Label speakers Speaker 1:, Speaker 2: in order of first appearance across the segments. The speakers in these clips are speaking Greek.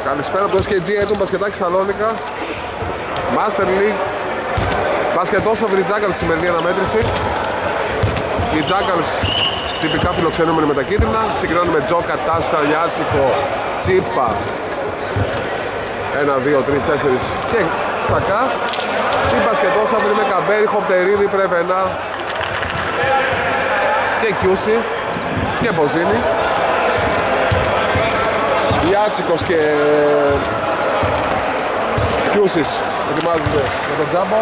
Speaker 1: Καλησπέρα από το SKG, έτοιμο μπασκετάκι Σαλόνικα. Master League. Μπασκετός από τη Jackals στη σημερινή αναμέτρηση. Οι Jackals τυπικά φιλοξενούμενοι με τα κίτρινα. Ξεκινάνε με Τζόκα, Τάσκα, Γιάτσικο, Τσίπα. 1, 2, 3, 4 και Σακά. Οι μπασκετός από με Καμπέρι, Χοπτερίδη, Πρεβενά και Κιούση και Μποζίνη. Γιάτσικος και Κιούσης ετοιμάζονται με τον τζάμπα.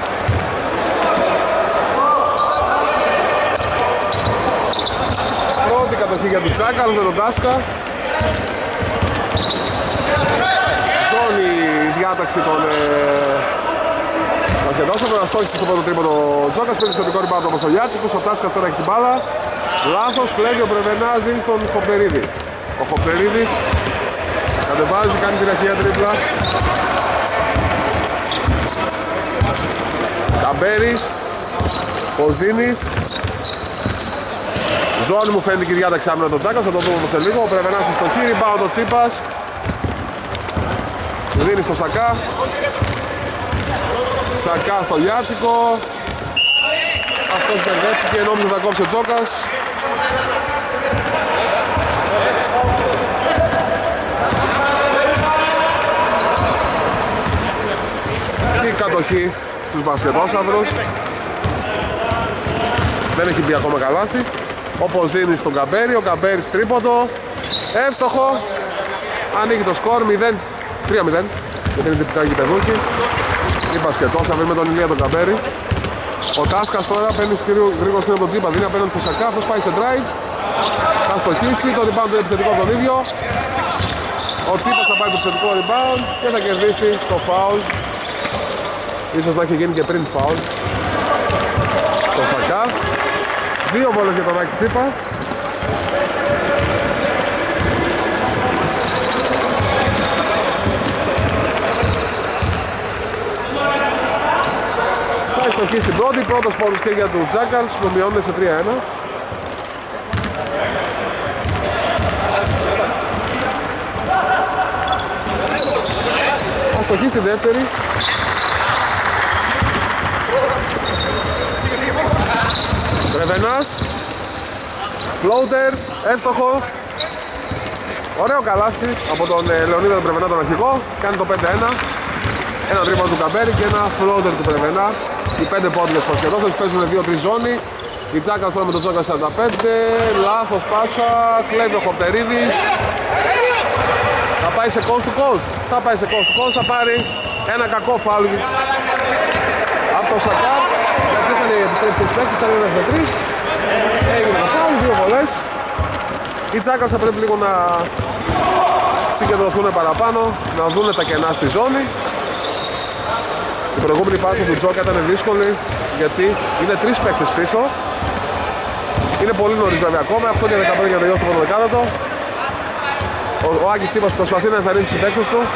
Speaker 1: Πρώτη κατοχή για την Jackals με τον Τάσκα. Ζώνη διάταξη των μπασκετώσεων. Αστόχησε στο πρώτο τρίποντο ο Τζόκας, παίρνει στο δικό rebound όμως ο Γιάτσικος. Ο Τάσκας τώρα έχει την μπάλα. Λάθος, κλέβει ο Πρεβενάς, δίνει στον Χοπτερίδη. Ο Χοπτερίδης κατεβάζει, κάνει την αρχαία τρίπλα. Καμπέρης, Ποζίνης. Ζώνη μου φαίνεται και η διάταξη άμυνα τον Τζάκας, θα το δούμε όμως σε λίγο. Ο Πρεβενάς στο χείρι, πάω το Τσίπας. Δίνει στο Σακά. Σακά στο Γιάτσικο. Αυτός μπερδεύτηκε, νόμιζε θα κόψει ο Τζόκας. Η κατοχή στους μπασκετόσαυρους. Δεν έχει μπει ακόμα καλάθι. Ο Ποζίνης στον Καμπέρι, ο Καμπέρις τρίποντο. Εύστοχο. Ανοίγει το σκορ 3-0. Γιατί είναι τυπικά γηπεδούκι. Οι μπασκετόσαυροι με τον Ηλία τον Καμπέρι. Ο Τάσκας τώρα παίρνει γρήγορα στην τον Τζίπα. Δίνει απέναντι στο Σακά. Αυτός πάει σε drive. Θα στοχίσει. Το rebound είναι επιθετικό τον ίδιο. Ο Τσίπας θα πάει το επιθετικό rebound και θα κερδίσει το foul. Ίσως να έχει γίνει και πριν foul. Το Σακά. 2 βόλες για τον Άκη Τσίπα. Θα ειστοχεί στην πρώτη. Πρώτος πόντος και για του Jackals που μειώνουν σε 3-1. Θα στοχεί στη δεύτερη. Πρεβενάς, floater, εύστοχο. Ωραίο καλάθι από τον Λεωνίδα τον Πρεβενά τον αρχηγό. Κάνει το 5-1. Ένα τρίποντο του Καμπέρι και ένα floater του Πρεβενά. Οι 5 πόντες μπασκετόσες παίζουν 2-3 ζώνη. Η Jackals τώρα με τον Τζόκα 45. Λάθος πάσα, κλέβει ο Χοπτερίδης. Θα πάει σε coast to coast. Θα πάει σε coast to coast, θα πάρει ένα κακό φάουλ από το Σακά. Γιατί είχαν επιστρέψει τους παίκτες, ήταν 1-3. Έγινε το φάουλ, 2 βολές. Οι Jackals θα πρέπει λίγο να συγκεντρωθούν παραπάνω, να δουν τα κενά στη ζώνη. Η προηγούμενη πάσα του Τζόκα ήταν δύσκολη, γιατί είναι 3 παίκτες πίσω. Είναι πολύ νωρίς βέβαια ακόμα, αυτό είναι 15 για να τελειώσει το πρώτο δεκάλεπτο. Ο Άκη Τσίπας προσπαθεί να ενθαρρύνει τους παίκτες του.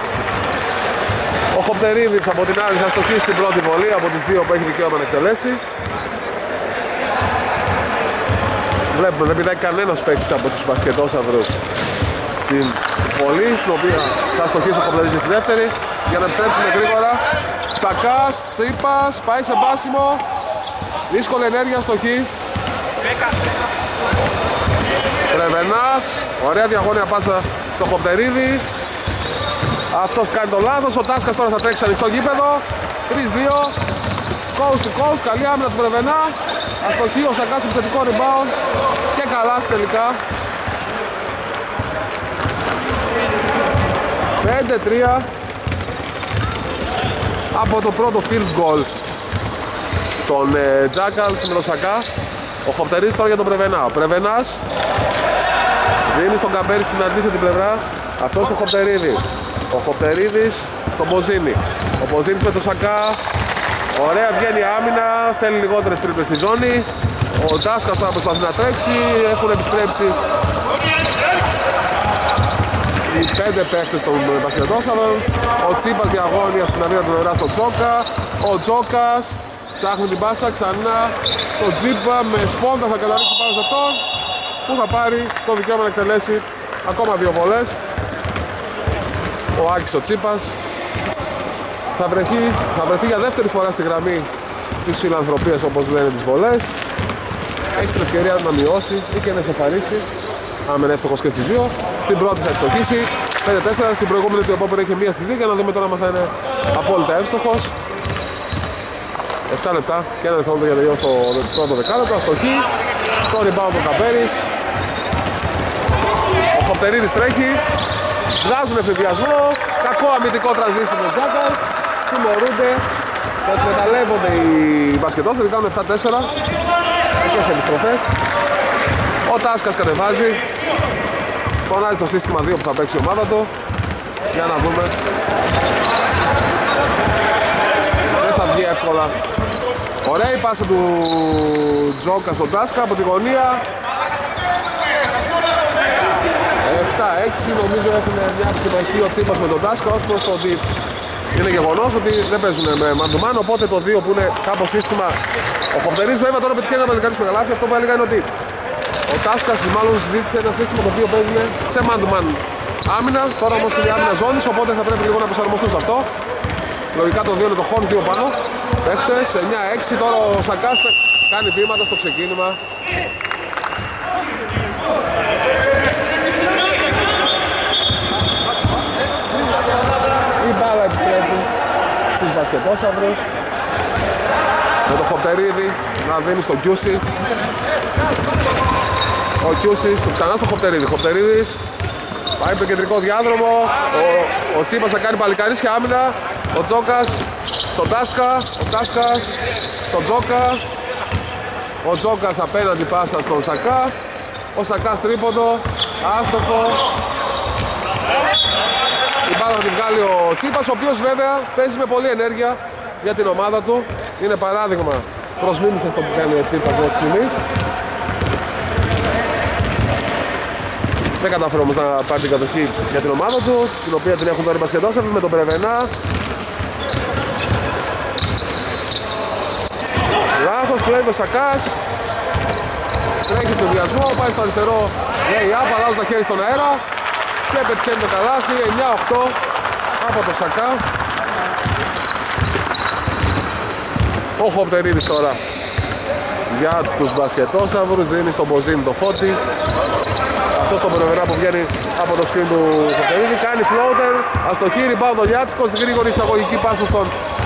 Speaker 1: Ο Χοπτερίδης από την άλλη θα στοχίσει την πρώτη βολή από τις 2 που έχει δικαίωμα να εκτελέσει. Βλέπουμε, δεν πηδάει κανένας παίκτης από τους μπασκετόσαυρους στην βολή, στην οποία θα στοχίσει ο Χοπτερίδης στη δεύτερη. Για να επιστρέψουμε γρήγορα. Σακάς, Τσίπας, πάει σε μπάσιμο. Δύσκολη ενέργεια στοχή. Πρεβενάς, ωραία διαγώνια πάσα στο Χοπτερίδη. Αυτός κάνει το λάθος, ο Τάσκας τώρα θα τρέξει ανοιχτό γήπεδο. 3-2, coast to coast, καλή άμυνα του Πρεβενά. Αστοχή ο Σακάς επιθετικό rebound και καλάθι τελικά. 5-3 από το πρώτο field goal των Jackals με τον Σακά. Ο Χοπτερίδης τώρα για τον Πρεβενά. Ο Πρεβενάς δίνει στον Καμπέρι στην αντίθετη πλευρά. Αυτό στο Χοπτερίδη. Ο Χοπτερίδης στον Μποζίνη. Ο Μποζίνης με τον Σακά. Ωραία, βγαίνει άμυνα. Θέλει λιγότερες τρίπλες στη ζώνη. Ο Τάσκας τώρα προσπαθεί να τρέξει. Έχουν επιστρέψει οι 5 παίκτες των μπασκετόσαυρων. Ο Τσίπας διαγώνια στην αδύνατη πλευρά στο Τζόκα. Ο Τζόκας ψάχνει την πάσα ξανά στο Τσίπα. Με σπόντα θα καταλήξει πάνω σε αυτόν, που θα πάρει το δικαίωμα να εκτελέσει ακόμα 2 βολές. Ο Άκης ο Τσίπας θα βρεθεί για δεύτερη φορά στη γραμμή της φιλανθρωπίας, όπως λένε, τις βολές. Έχει την ευκαιρία να μειώσει ή και να εσωφαρίσει, αν είναι εύστοχος και στις δύο. Στην πρώτη θα ευστοχίσει 5-4, στην προηγούμενη του επόμενη έχει μία στις δύο, για να δούμε τώρα αν θα είναι απόλυτα εύστοχος. 7 λεπτά και 1 δευτερόλεπτο για τελειώσει το πρώτο δεκάλεπτο. Αστοχή, το rebound ο Καπέρης. Ο Χοπτερίδης τρέχει, βγάζουν εφηδιασμό, κακό αμυντικό transition με Τζάκας, τιμωρούνται, θα εκμεταλλεύονται οι μπασκετόφιλοι, κάνουν 7-4 και σε επιστροφές. Ο Τάσκας κατεβάζει, φωνάζει το σύστημα 2 που θα παίξει η ομάδα του, για να δούμε. Δεν θα βγει εύκολα. Ωραία η πάσα του Τζόκα στον Τάσκα από τη γωνία. 7-6, νομίζω έχουν μια συμμαχία ο Τσίπας με τον Τάσκα, ως προς το ότι είναι γεγονός ότι δεν παίζουν με μαντουμάν, οπότε το 2 που είναι κάπως σύστημα. Ο Χοπτερής βέβαια τώρα πετυχαίνει να μαζικάρει με καλάθι. Αυτό που έλεγα είναι ότι ο Τάσκας μάλλον συζήτησε ένα σύστημα το οποίο παίζουν σε μαντουμάν άμυνα. Τώρα όμως είναι άμυνα ζώνης, οπότε θα πρέπει λίγο να προσαρμοστούν σε αυτό. Λογικά το 2 είναι το χώρο 2 πάνω. Παίχτες 9-6, τώρα ο Σακάς κάνει βήματα στο ξεκίνημα. Η μπάλα επιστρέφει στους μπασκετόσαυρους. Με το Χοπτερίδη να δίνει στον Κιούση. Ο Κιούσης ξανά στο Χοπτερίδη. Χοπτερίδης πάει στο κεντρικό διάδρομο. Ο Τσίπας θα κάνει παλικαρίσια άμυνα. Ο Τζόκας στον Τάσκα. Ο Τάσκας στον Τζόκα. Ο Τζόκας απέναντι πάσα στον Σακά. Ο Σακάς τρίποντο. Άστοχο. Η μπάλα θα την βγάλει ο Τσίπας, ο οποίος βέβαια παίζει με πολλή ενέργεια για την ομάδα του. Είναι παράδειγμα προς μίμηση αυτό που κάνει ο Τσίπας μέχρι στιγμής. Δεν κατάφερε όμως να πάρει την κατοχή για την ομάδα του, την οποία την έχουν τώρα οι μπασκετόσαυροι με τον Πρεβενά. Λάθος, κλέβει ο Σακάς. Τρέχει το βιασμό, πάει στο αριστερό. Lay-up, αλλάζουν τα χέρια στον αέρα. Και πετυχαίνει το καλάθι, 9-8 από το Σακά. Ο Χοπτερίδης τώρα για τους μπασκετόσαυρους δίνει στον Μποζίνη το Φώτη. Αυτό στον Πρεβενά που βγαίνει από το screen του Χοπτερίδη. Κάνει floater, αστοχή, rebound ο Λιάτσικος, γρήγορη εισαγωγική πάσα στον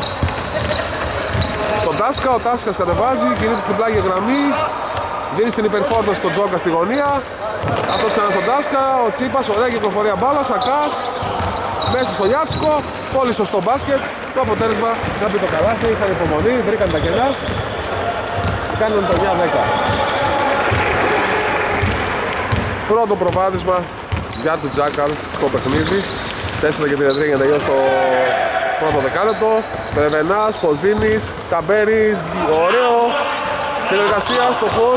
Speaker 1: Τάσκα. Ο Τάσκας κατεβάζει, κινείται στην πλάγια γραμμή. Δίνει στην υπερφόρτωση στον Τζόκα στη γωνία. Αυτός ξανά στον Τάσκα, ο Τσίπας, ωραία κυκλοφορία μπάλα, Σακάς μέσα στο Λιάτσικο, πολύ σωστό μπάσκετ. Το αποτέλεσμα να πει το καλάθι, είχαν υπομονή, βρήκαν τα κενά και κάνουν το 9-10. Πρώτο προβάδισμα για του Τζάκαλς στο παιχνίδι. 4 και 33 για να τελειώσει το πρώτο δεκάλεπτο. Πρεβενάς, Ποζίνης, Καμπέρης, ωραίο συνεργασία στο χον.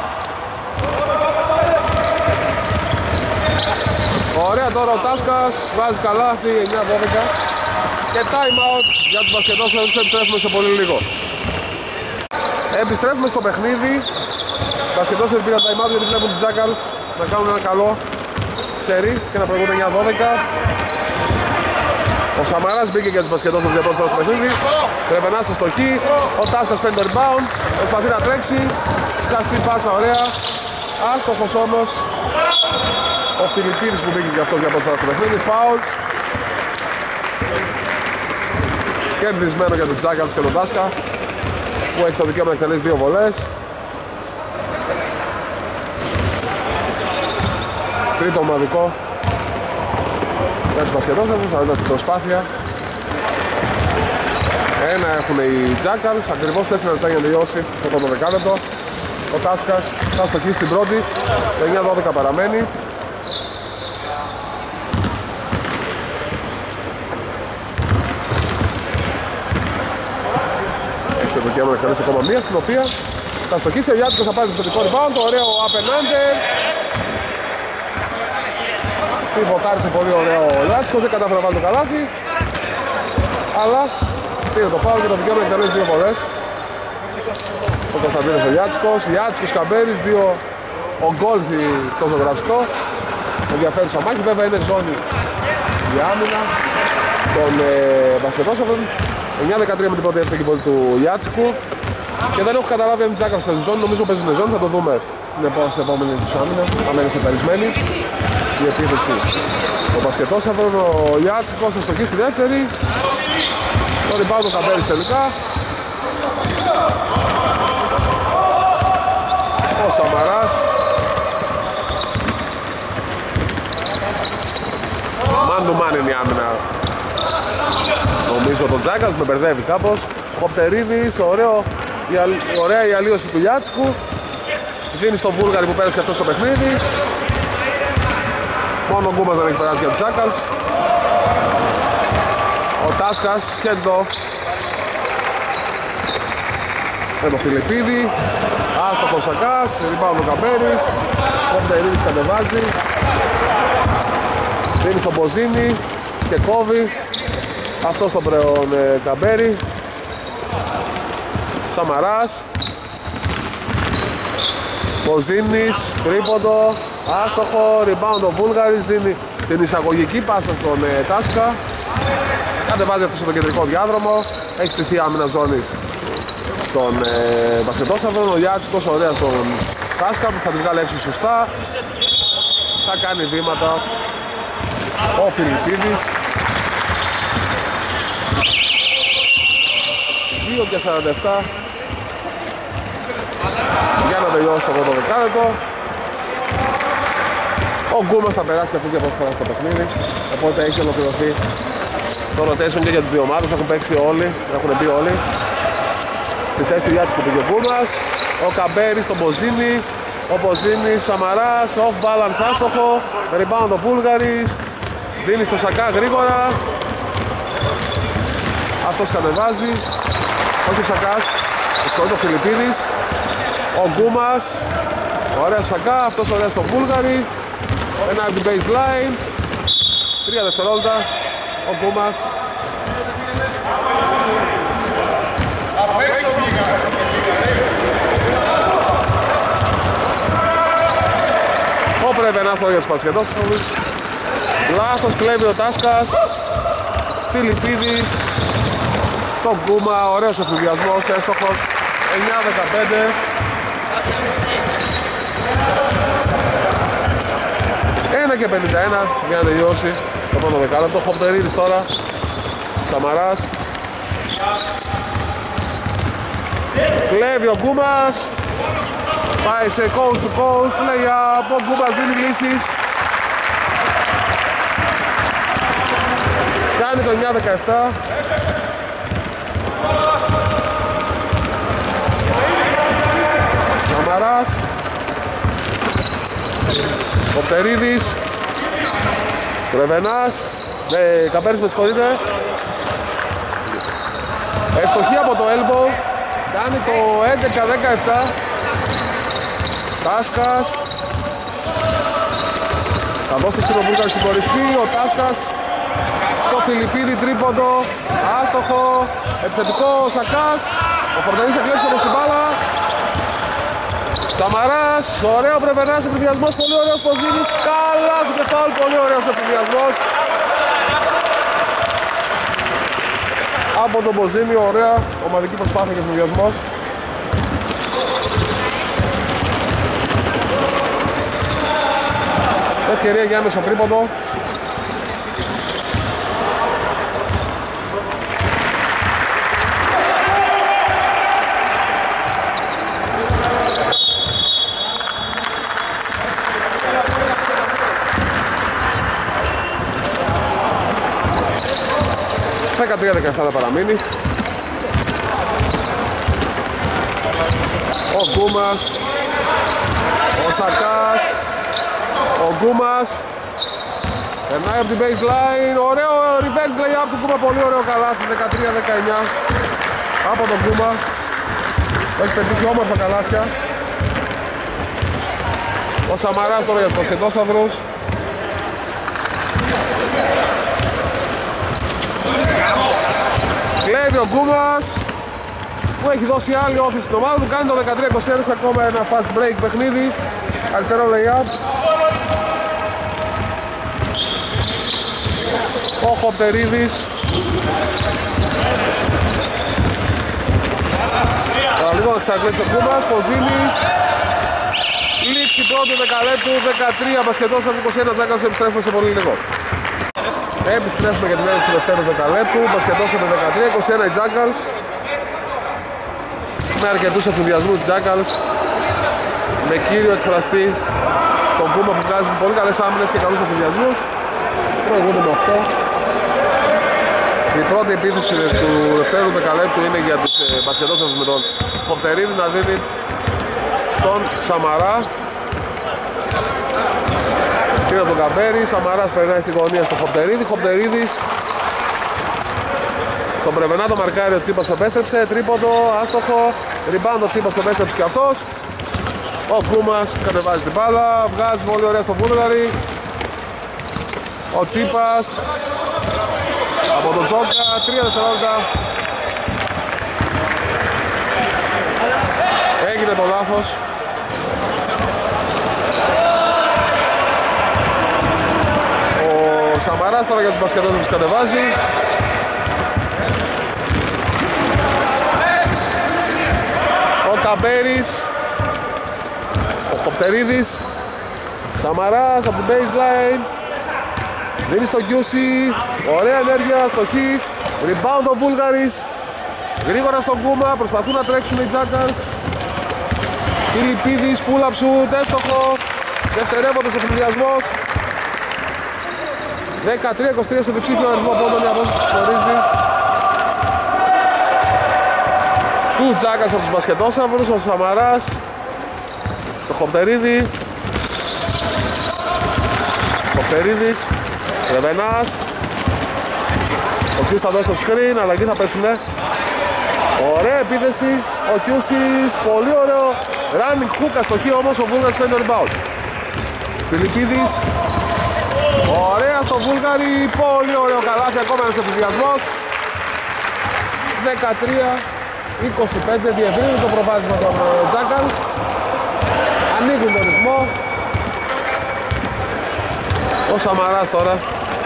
Speaker 1: Ωραία τώρα ο Τάσκας, βάζει καλάθι, 9-12 και time out για τους μπασκετόσαυρους. Επιστρέφουμε σε πολύ λίγο. Επιστρέφουμε στο παιχνίδι. Οι μπασκετόσαυροι πήραν time out γιατί βλέπουν τους Τζάκαλς να κάνουν ένα καλό σερί και να προηγούνται 9-12. Ο Σαμαράς μπήκε για τους μπασκετόσαυρους για πρώτη φορά στο παιχνίδι. Πρεβενάς αστοχή, ο Τάσκας παίρνει το rebound, προσπαθεί να τρέξει, σκαστή πάσα ωραία, άστοχος όμως ο Φιλιππίδης που μπήκε για αυτό για πρώτη φορά στο παιχνίδι. Φάουλ. Κερδισμένο για τον Τζάκαλς και τον Τάσκα που έχει το δικαίωμα να εκτελέσει 2 βολές. Τρίτο ομαδικό για τους μπασκετόσαυρους, θα δούμε στην προσπάθεια. Ένα έχουν οι Τζάκαλς, ακριβώς 4 λεπτά για να τελειώσει το πρώτο δεκάλεπτο. Ο Τάσκας θα στοχίσει στην πρώτη, το 9-12 παραμένει. Έχει το δικαίωμα να εκτελέσει ακόμα μία, στην οποία θα στοχίσει. Ο Γιάτσικος θα πάρει το θετικό rebound, το ωραίο απέναντι. Πιβοτάρισε πολύ ωραίο ο Λιάτσικος, δεν κατάφερε να βάλει το καλάθι. Αλλά πήρε το φάουλ και το δικαίωμα να εκτελέσει 2 βολές. Ο Κωνσταντίνος ο Λιάτσικος, Καμπέρης, 2 ογκόλθοι στο ζωγραφιστό. Ενδιαφέρουσα μάχη, βέβαια είναι ζώνη η άμυνα. τον Μπασκετόσαβρον. 9-13 με την πρώτη εύστοχη βολή του Γιάτσικου. Και δεν έχω καταλάβει αν οι Τζάκας παίζουν ζώνη, νομίζω παίζουν ζώνη, θα το δούμε στην επόμενη τους άμυνα, αν είναι σεταρισμένη η επίθεση. Ο Μπασκετόσαβρον, ο Γιάτσικος αστοχή στη δεύτερη. Το rebound ο Καμπέρης τελικά. Ο Σαμαράς. Man to man είναι η άμυνα. Νομίζω τον Τζάκας με μπερδεύει κάπως. Χοπτερίδης, ωραία η αλλίωση του Γιάτσκου. Δίνει στον Βούλγαρη που πέρασε και αυτό στο παιχνίδι. Μόνο ο Γκούμας δεν έχει περάσει για τους Τζάκας. Ο Τάσκας, hand-off με τον Φιλιππίδη. Άστοχος Σακάς, rebound ο Καμπέρης. Χοπτερίδης κατεβάζει. Δίνει στον Μποζίνη και κόβει. Αυτό στον Καμπέρη. Σαμαράς. Μποζίνης, τρίποντο, άστοχο, rebound ο Βούλγαρης, δίνει την εισαγωγική πάσα στον Τάσκα. Κατεβάζει αυτό στο κεντρικό διάδρομο, έχει στηθεί άμυνα ζώνης τον Μπασκετόσαβρον. Ο Γιάτσικος ωραία στον Τάσκα που θα τη βγάλει έξω σωστά. Θα κάνει βήματα ο Φιλιππίδης. 2-47 για να τελειώσει το πρώτο δεκάλεπτο. Ο Γκούμας θα περάσει και αυτός για πρώτη φορά στο παιχνίδι, οπότε έχει ολοκληρωθεί το rotation και για τις δύο ομάδες. Έχουν παίξει όλοι, έχουν μπει όλοι. Στη θέση του Γιάτσικου πήγε ο Γκούμας. Ο Καμπέρης στον Μποζίνη. Ο Μποζίνης, Σαμαράς, off balance άστοχο. Rebound ο Βούλγαρης. Δίνει στο Σακά γρήγορα. Αυτός κατεβάζει. Όχι ο Σακάς. Εσχολεί το Φιλιππίδης. Ο Γκούμας. Ωραία Σακά. Αυτός ωραία στο Βούλγαρη. Ένα από την baseline. 3 δευτερόλεπτα. Ο Γκούμας. Ο Πρεβενάς το για τους Πασχετόσοβους. Λάθος, κλέβει ο Τάσκας. Φιλιππίδης στον Γκούμα, ωραίος εφηδιασμός, έστοχος. 9-15. Και 51 για να τελειώσει το πρώτο δεκάλεπτο. Χοπτερίδης τώρα. Σαμαράς. Κλέβει ο Γκούμας. Πάει σε coast to coast. Λέει από Γκούμας δίνει λύσεις. Κάνει το 9-17. Σαμαράς. Κοπτερίδης. Κρεβενάς. Καμπέρης με συγχωρείτε. Ευστοχή από το elbow. Κάνει το 11-17. Τάσκας. Θα δώσει στην Βούλγαρη στην κορυφή. Ο Τάσκας στο Φιλιππίδη, τρίποντο. Άστοχο. Επιθετικό ο Σακάς. Ο Φορτανής εκλέψει από την μπάλα. Σαμαράς, ωραίο Πρεβενάς, εφηδιασμός, πολύ ωραίος Ποζίνης, καλά του κεφάλου, πολύ ωραίος εφηδιασμός. Από τον Ποζίνη, ωραία, ομαδική προσπάθεια και εφηδιασμός. Ευκαιρία για άμεσο τρίποντο. Τα 13-17 θα παραμείνει. Ο Γκούμας. Ο Σακάς. Ο Γκούμας. Περνάει από την baseline. Ωραίο reverse layup του Γκούμα. Πολύ ωραίο καλάθι. 13-19 από τον Γκούμα. Έχει πετύχει όμορφα καλάθια. Ο Σαμαράς τώρα για τους Πασχετόσαυρους. Κλέβει ο Γκούμας που έχει δώσει άλλη όθηση στην ομάδα του. Κάνει το 13-21, ακόμα ένα fast break παιχνίδι. Αριστερό lay-up. Ο Χοπτερίδης Τώρα λίγο να ξακλέψει ο Κούμπας, Ποζίνης. Λήξη πρώτου δεκαλέπτου, 13 μπασκετός από 21 Τζάκαλς, επιστρέφουμε σε πολύ λίγο. Επιστρέφουμε για την έναρξη του δεύτερου δεκαλέπτου, μπασκετός από 13, 21 οι Τζάκαλς. Με αρκετούς εφηδιασμούς Τζάκαλς. Με κύριο εκφραστή τον Κούμπα που βγάζει πολύ καλές άμυνες και καλούς εφηδιασμούς. Προηγούνται με 8. Η πρώτη επίθεση του δεύτερου δεκαλέπτου είναι για τους μπασκετόστες με τον Χοπτερίδη να δίνει στον Σαμαρά. Σκρίνει από τον Καμπέρι, Σαμαράς περνάει στη γωνία στο Χοπτερίδη. Χοπτερίδης στον Πρεβενά το μαρκάρει, ο Τσίπας το επέστρεψε, τρίποντο, άστοχο. Rebound ο Τσίπας το επέστρεψε και αυτός. Ο Κούμας κατεβάζει την μπάλα, βγάζει πολύ ωραία στο Βούλγαρη. Ο Τσίπας από τον Τζόκα, 3 δευτερόλεπτα. Έγινε το λάθος. Ο Σαμαράς τώρα για τους μπασκετόστες κατεβάζει. Ο Καμπέρης. Ο Χοπτερίδης. Σαμαράς από την baseline. Δίνει στο Κιούσι. Ωραία ενέργεια, στοχή. Rebound ο Βούλγαρης. Γρήγορα στον Κούμα. Προσπαθούν να τρέξουν οι Τζάκαλς. Φιλιππίδης, pull-up shoot, εύστοχο. Δευτερεύοντας ο φιλιασμός. 13-23 σε διψήφιο αριθμό πόντων, η απόσταση που σχορίζει. Του Τζάκαλς από τους μπασκετόσαυρους, ο Σαμαράς. Στο Χοπτερίδη. Χοπτερίδης. Ρεβενάς. Ο Κιούς θα δώσει το screen, αλλαγή θα παίξουνε. Ωραία επίθεση. Ο Κιούσης, πολύ ωραίο. Running hook, αστοχή όμως, ο Βούλγαρης παίρνει το rebound. Φιλιππίδης. Ωραία στο Βούλγαρη, πολύ ωραίο καλάθι, ακόμα ένας εφηδιασμός. 13-25, διευρύνει το προβάδισμα των Τζάκαλς. Ανοίγουν τον ρυθμό. Ο Σαμαράς τώρα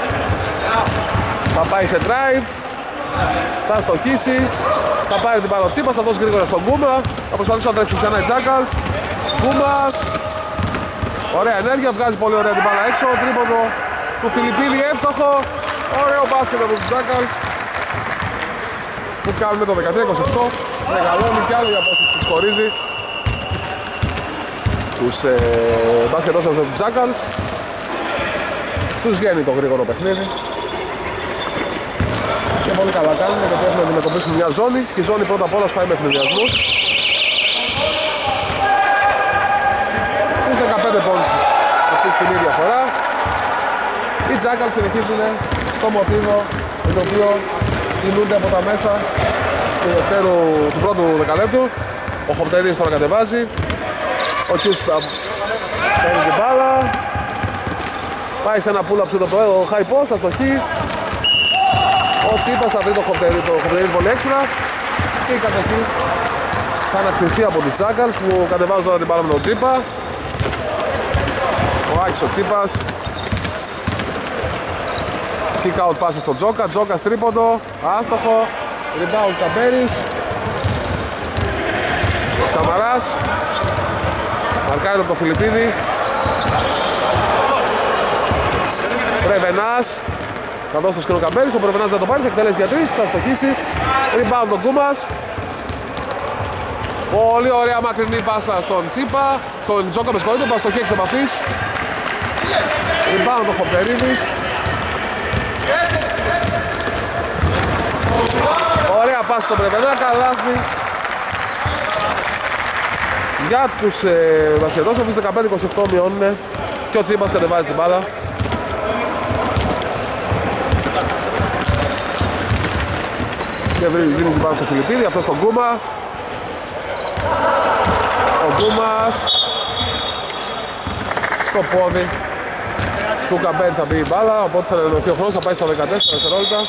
Speaker 1: θα πάει σε drive. Θα στοχίσει. Θα πάρει την μπάλα Τσίπας, θα δώσει γρήγορα στον Κούμα. Θα προσπαθήσουν να τρέξουν ξανά οι Τζάκαλς. Κούμας. Ωραία ενέργεια, βγάζει πολύ ωραία την μπάλα έξω. Τρίποντο του Φιλιππίδη, εύστοχο. Ωραίο μπάσκετ από τους Τζάκαλς που κάνουν το 13-28. Μεγαλώνει κι άλλο η απόσταση που χωρίζει τους μπάσκετος από τους Τζάκαλς. Τους βγαίνει το γρήγορο παιχνίδι. Και πολύ καλά κάνουν γιατί έχουν να αντιμετωπίσουν μια ζώνη και η ζώνη πρώτα απ' όλα σπάει με ευνηδιασμούς. Τους 15 πόντους αυτή τη στιγμή διαφορά. Οι Τζάκαλς συνεχίζουν στο μοτίβο με το οποίο κινούνται από τα μέσα του πρώτου δεκαλέπτου. Ο Χοπτερής τώρα κατεβάζει. Ο Κιούς παίρνει την μπάλα. Πάει σε ένα pull-up στο high post, αστοχή. Ο Τσίπας θα βρει το Χοπτερίδη πολύ έξυπνα. Και η κατοχή θα ανακτηθεί από τους Τζάκαλς που κατεβάζουν τώρα την μπάλα με τον Τσίπα. Ο Άκης ο Τσίπας. Kick out πάσα στον Τζόκα, Τζόκας τρίποντο, άστοχο. Rebound Καμπέρης. Σαμαράς. Μαρκάρει το Φιλιππίδη. Πρεβενάς. Θα δώσει το σκηνό Καμπέρης, ο Πρεβενάς δεν το πάρει, θα εκτελέσει για 3, θα στοχίσει. Rebound τον Κούμας. Πολύ ωραία μακρινή πάσα στον Τσίπα. Στον Τζόκα με συγχωρείτε, παστοχή εξ επαφής. Rebound ο Χοπτερίδης. Ωραία πάση στον Πρεβενά, καλάθι για τους μπασκετόστες. 15-28 μειώνουν και ο Τσίπας κατεβάζει την μπάλα. Και δίνει την μπάλα στο Φιλιππίδη, αυτό στον Κούμα. Ο Κούμας στο πόδι του Καμπέρι θα μπει η μπάλα, οπότε θα ενωθεί ο χρόνος, θα πάει στα 14 δευτερόλεπτα.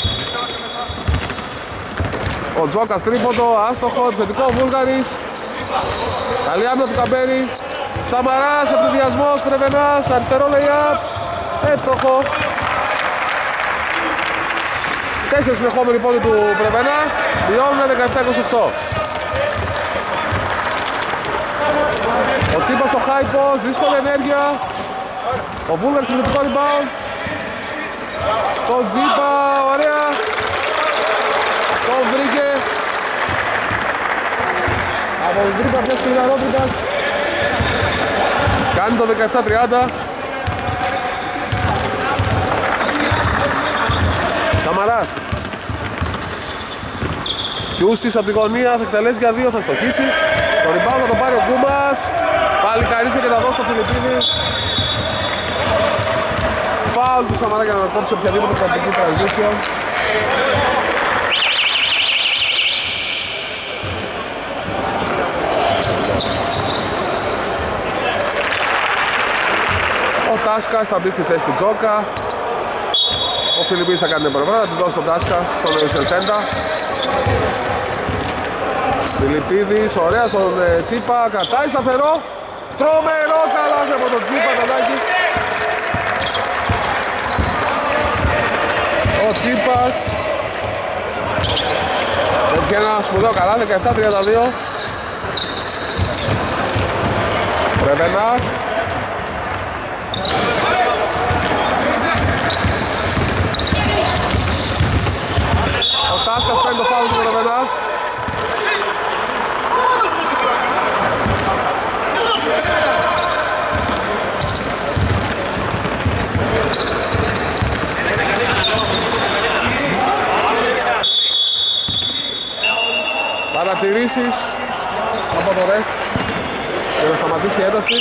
Speaker 1: Ο Τζόκας τρίποντο, άστοχο, επιθετικό, ο Βούλγαρης. Καλή άμυνα του Καμπέρι. Σαμαράς, ευνηδιασμός, Πρεβενάς, αριστερό lay-up, εύστοχο. 4 συνεχόμενοι πόντοι του Πρεβενά, μειώνουν 17-28. Ο Τσίπας στο high post, δύσκολη ενέργεια. Ο Βούλγαρης συμμετικό rebound. Στον Τσίπα, ωραία. Τον βρήκε. Από την τρύπα πια Σπυραρόπιτας. Κάνει το 17-30. Σαμαράς. Κιούσης από τη γωνία, θα εκτελέσει για 2, θα στοχίσει. Το rebound θα το πάρει ο Κούμπας. Πάλι καρίσε και θα δώσει στο Φιλιππίδη. Φάουλ του Σαμαρά για να κόψει οποιαδήποτε κρατική transition. Ο Τάσκας θα μπει στη θέση του Τζόκα. Ο Φιλιππίδης θα κάνει την προβρά, θα την δώσει στον Τάσκα, στον Ιουσελτέντα. Φιλιππίδης, ωραία στον Τσίπα, κατάει σταθερό. Τρομερό καλάθι από τον Τσίπα, κοντάκι. Ο Τσίπας έχει ένα σπουδαίο καλάθι, 17-32. Πρεβενάς. Ο Τάσκας παίρνει το φάουλ του Πρεβενά. Παρατηρήσεις από το ρεφ για να σταματήσει η ένταση.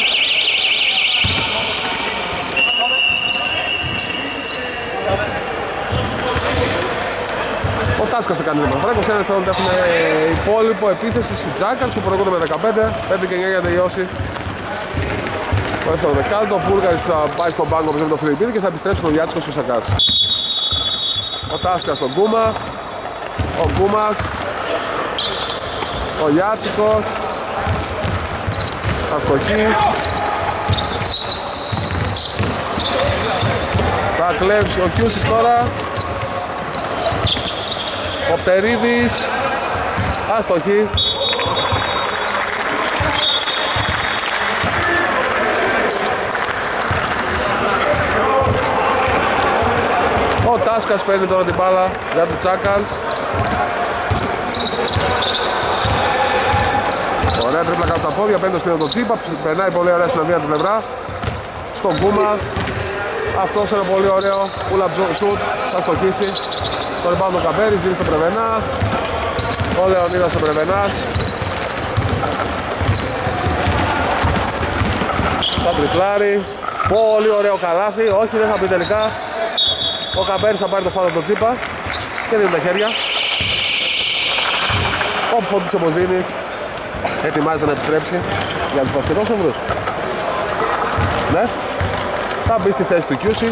Speaker 1: Ο Τάσκας θα κάνει την προβρά. 21 δευτερόλεπτα έχουν υπόλοιπο επίθεση στη Τζάκαρς που προηγούνται με 15. 5 και 9 για να τελειώσει το δεύτερο δεκάλεπτο. Ο Βούλγαρης θα πάει στον πάγκο με τον Φιλιππίδη και θα επιστρέψει τον Γιάτσικος και ο Σακάς. Ο Τάσκας στον Κούμα. Ο Κούμας. Ο Γιάτσικος. Αστοχή. Θα κλέψει ο Κιούσης τώρα. Ο Πτερίδης. Αστοχή. Ο Τάσκας παίρνει τώρα την μπάλα για του Τσάκαρς. Ωραία τρίπλα κάτω από τα πόδια, παίρνει το σπίτι του Τσίπα, περνάει πολύ ωραία στην αδεία του πλευρά. Στον Κούμα. Αυτός ένα πολύ ωραίο pull-up shoot, θα στοχίσει. Το rebound ο Καμπέρης, δίνει στο Πρεβενά. Ο Λεωνίδας ο Πρεβενάς. Θα τριπλάρει. Πολύ ωραίο καλάθι, όχι δεν θα μπει τελικά. Ο Καμπέρης θα πάρει το φάουλ από τον Τσίπα και δίνει τα χέρια. Ο Φώτης ο Μποζίνης ετοιμάζεται να επιστρέψει για τους μπασκετόσοβρους. Ναι. Θα μπει στη θέση του Κιούση.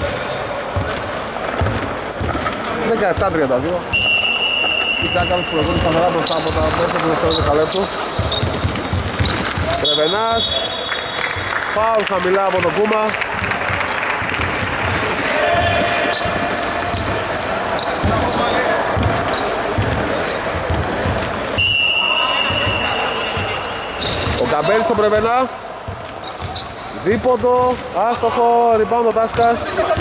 Speaker 1: 17-32. Η Τζάκαρος προηγούνται σταθερά μπροστά από τα μέσα του δεύτερου δεκαλέπτου. Πρεβενάς. Φάουλ χαμηλά από τον Κούμα. Ο Καμπέρης στον Πρεβενά. Δίποντο, άστοχο, rebound ο Τάσκας.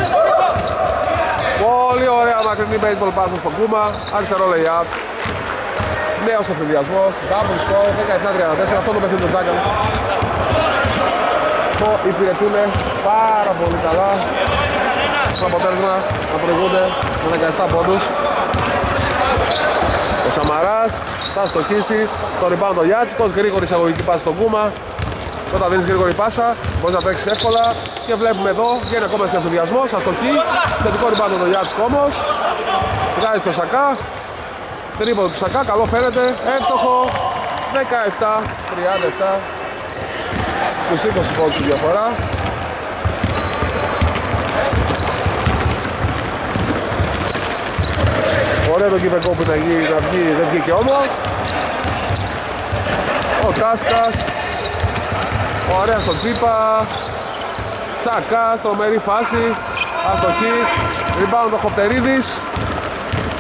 Speaker 1: Πολύ ωραία μακρινή baseball pass στον Κούμα. Αριστερό lay-up. Νέος ευθυνδιασμός. Double score, 17-34. Αυτό το παιχνίδι του Τζάκαρς. Το υπηρετούν πάρα πολύ καλά. Στο αποτέλεσμα να προηγούνται με 17 πόντους. Ο Σαμαράς θα στοχίσει. Το rebound ο Γιάτσικος. Γρήγορη εισαγωγική πάση στον Κούμα. Όταν δίνεις γρήγορη πάσα, μπορείς να τρέξεις εύκολα και βλέπουμε εδώ βγαίνει ακόμα σε ευθυνδιασμός, αστοχή, θετικό rebound το Γιάτσικο όμως. Βγάζει στο Σακά, τρίποντο του Σακά, καλό φαίνεται, εύστοχο, 17-37, στους 20 πόντους η διαφορά. Ωραίο το give and go που να βγει, δεν βγήκε όμως. Ο Τάσκας. Ωραία στον Τσίπα. Σακάς, τρομερή φάση. Αστοχή. Rebound ο Χοπτερίδης.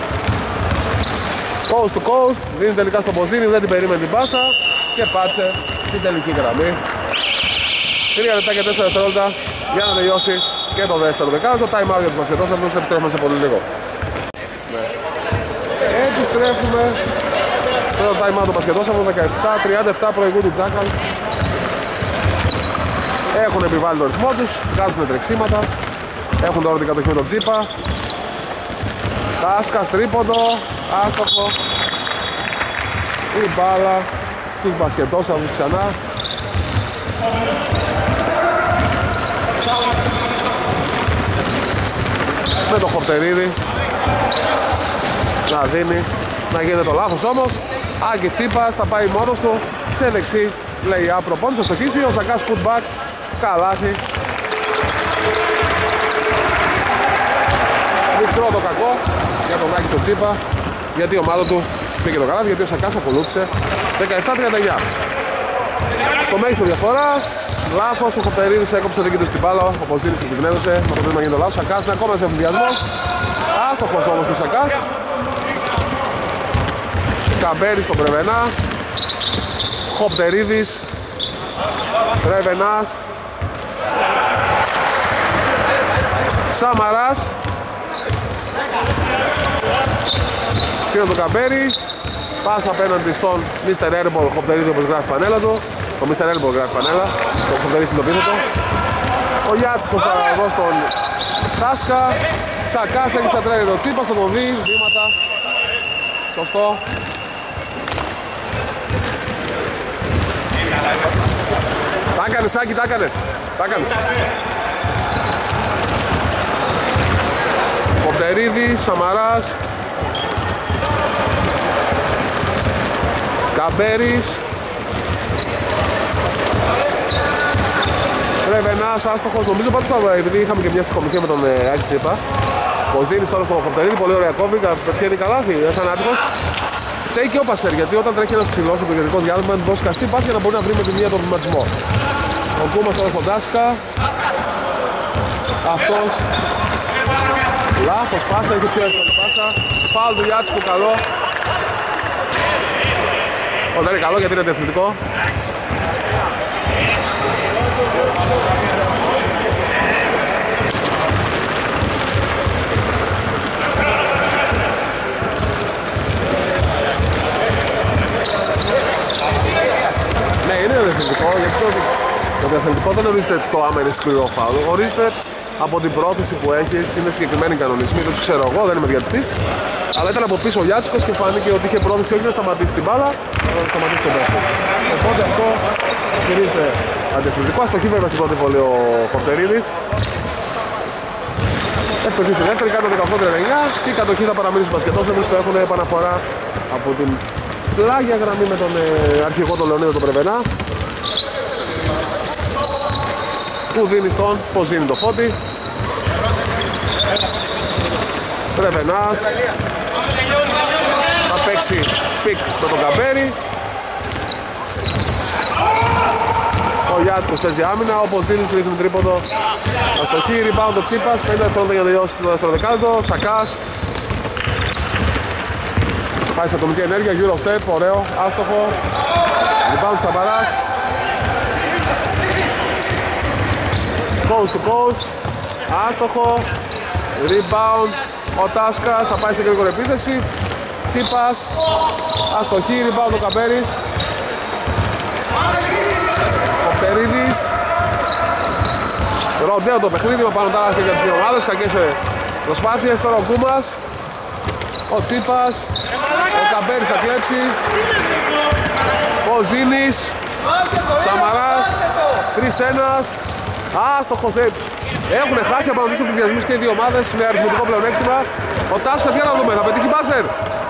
Speaker 1: Coast to coast, δίνει τελικά στο Ποζίνη, δεν την περίμενε την πάσα και πάτσε την τελική γραμμή. 3 λεπτά και 4 δευτερόλεπτα για να τελειώσει και το δεύτερο δεκάλεπτο. Time out για τους μπασκετόσαυρους, επιστρέφουμε σε πολύ λίγο. Ναι. Επιστρέφουμε. Το time out του μπασκετόσαυρου, 17-37 προηγούνται οι Τζάκαλ. Έχουν επιβάλει το ρυθμό τους, βγάζουν τρεξίματα. Έχουν τώρα την κατοχή με τον Τσίπα. Τάσκας, τρίποντο, άστοχο. Η μπάλα στους μπασκετόσαυρους ξανά. Με το Χοπτερίδη να δίνει, να γίνεται το λάθος όμως. Άκη Τσίπας θα πάει μόνος του σε δεξί, λέει προπόνηση, θα στοχίσει. Ο Σακάς putback, καλάθι. Μικρό το κακό για τον Άκη τον Τσίπα, γιατί η ομάδα του πήγε το καλάθι, γιατί ο Σακάς ακολούθησε. 17-39. Στο μέγιστο διαφορά, λάθος, ο Χοπτερίδης έκοψε δική του στην μπάλα, ο Ποζίνης του την έδωσε, με το να γίνει το λάθος. Σακάς είναι ακόμα σε εμβιασμός, άστοχος όμως του Σακάς. Καμπέρι στον Πρεβενά, Χοπτερίδης, Πρεβενάς, Σαμαράς, σκύνω το Καμπέρι, πάσα απέναντι στον Mr. Airball, Χοπτερίδη όπως γράφει φανέλα του. Το Mr. Airball γράφει φανέλα, το Χοπτερίδη συντοπίθετο. Ο Γιάτσκος θα δώσει στον Τάσκα, Σακάς έχει σαν τρέλει το Τσίπα, θα το δει, βήματα, σωστό. Τα έκανες Σάκη, τα έκανες. Χοπτερίδη, Σαμαράς, Καμπέρης, Ρεβενάς, άστοχος. Νομίζω πάντως επειδή είχαμε και μια στοιχομηθεία με τον Άκη Τσίπα. Ποζίνης τώρα στο Χοπτερίδη, πολύ ωραία κόβη, πετυχαίνει καλάθι, ήταν άτυχος. Φταίει και ο Πασέρ, γιατί όταν τρέχει ένας ψηλός στο επικεντρικό διάδρομο να δώσει καστή πάση για να μπορεί να βρει με τη μία τον βηματισμό. Ο Κούμας τώρα στον Τάσκα. Αυτός λάθος πάσα, είχε πιο εύκολη πάσα. Φάουλ του Γιάτσικου, καλό. Όταν είναι καλό γιατί είναι διευθυντικό. Ναι, είναι διευθυντικό, γιατί το διευθυντικό δεν ορίζεται το άμα είναι σκληρό φάουλ. Ορίζεται από την πρόθεση που έχεις, είναι συγκεκριμένοι κανονισμοί, δεν τους ξέρω εγώ, δεν είμαι διαιτητής. Αλλά ήταν από πίσω ο Γιάτσικος και φάνηκε ότι είχε πρόθεση όχι να σταματήσει την μπάλα, αλλά να σταματήσει τον δεύτερο. Οπότε αυτό στηρίζεται αντιευθυντικό. Αστοχή βέβαια στην πρώτη βολή ο Χοπτερίδης. Ευτοχή στη δεύτερη, κάνει το 18-39 και η κατοχή θα παραμείνει στους μπασκετόσαυρους που έχουν επαναφορά από την πλάγια γραμμή με τον αρχηγό τον Λεωνίδο τον Πρεβενά, που δίνει στον Ποζίνη το Φώτη. Πρεβενάς θα παίξει πικ με τον Καμπέρι. Ο Γιάτσικος παίζει άμυνα, ο Ποζίνης ρίχνει τρίποντο. Αστοχή, rebound ο Τσίπας, 50 δευτερόλεπτα για να τελειώσει το δεύτερο δεκάλεπτο. Σακάς πάει σε ατομική ενέργεια, Euro step, ωραίο, άστοχο. Rebound Σαμπαράς. Coast to coast, άστοχο. Rebound ο Τάσκας, θα πάει σε γρήγορη επίθεση. Τσίπας, αστοχή, rebound ο Καμπέρης. Χοπτερίδης. Ροντέο το παιχνίδι, με πάνω τα λάθη για τις δύο ομάδες, κακές προσπάθειες. Τώρα ο Κούμας, ο Τσίπας, ο Καμπέρης θα κλέψει. Ο Ζήνης, Σαμαράς, 3-1. Άστοχος, έχουν χάσει από τους πληθυσμούς και οι δύο ομάδες με αριθμητικό πλεονέκτημα. Ο Τάσκας, για να δούμε, θα πετύχει μπάζερ.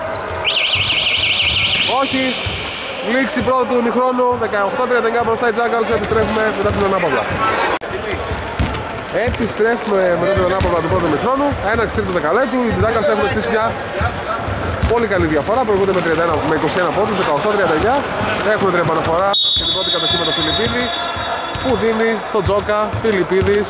Speaker 1: Όχι, λήξη πρώτου του ημιχρόνου, 18-39 μπροστά οι Τζάκαλς. Επιστρέφουμε μετά την ανάπαυλα. Επιστρέφουμε μετά την ανάπαυλα του πρώτου ημιχρόνου. Έναρξη τρίτου δεκαλέπτου, οι Τζάκαλς έχουν χτίσει μια πολύ καλή διαφορά. Προηγούνται με 21 πόντους, 18-39. Έχουν την επαναφορά και την πρώτη κατοχή με τον Φιλιππίδη, που δίνει στον Τζόκα. Φιλιππίδης,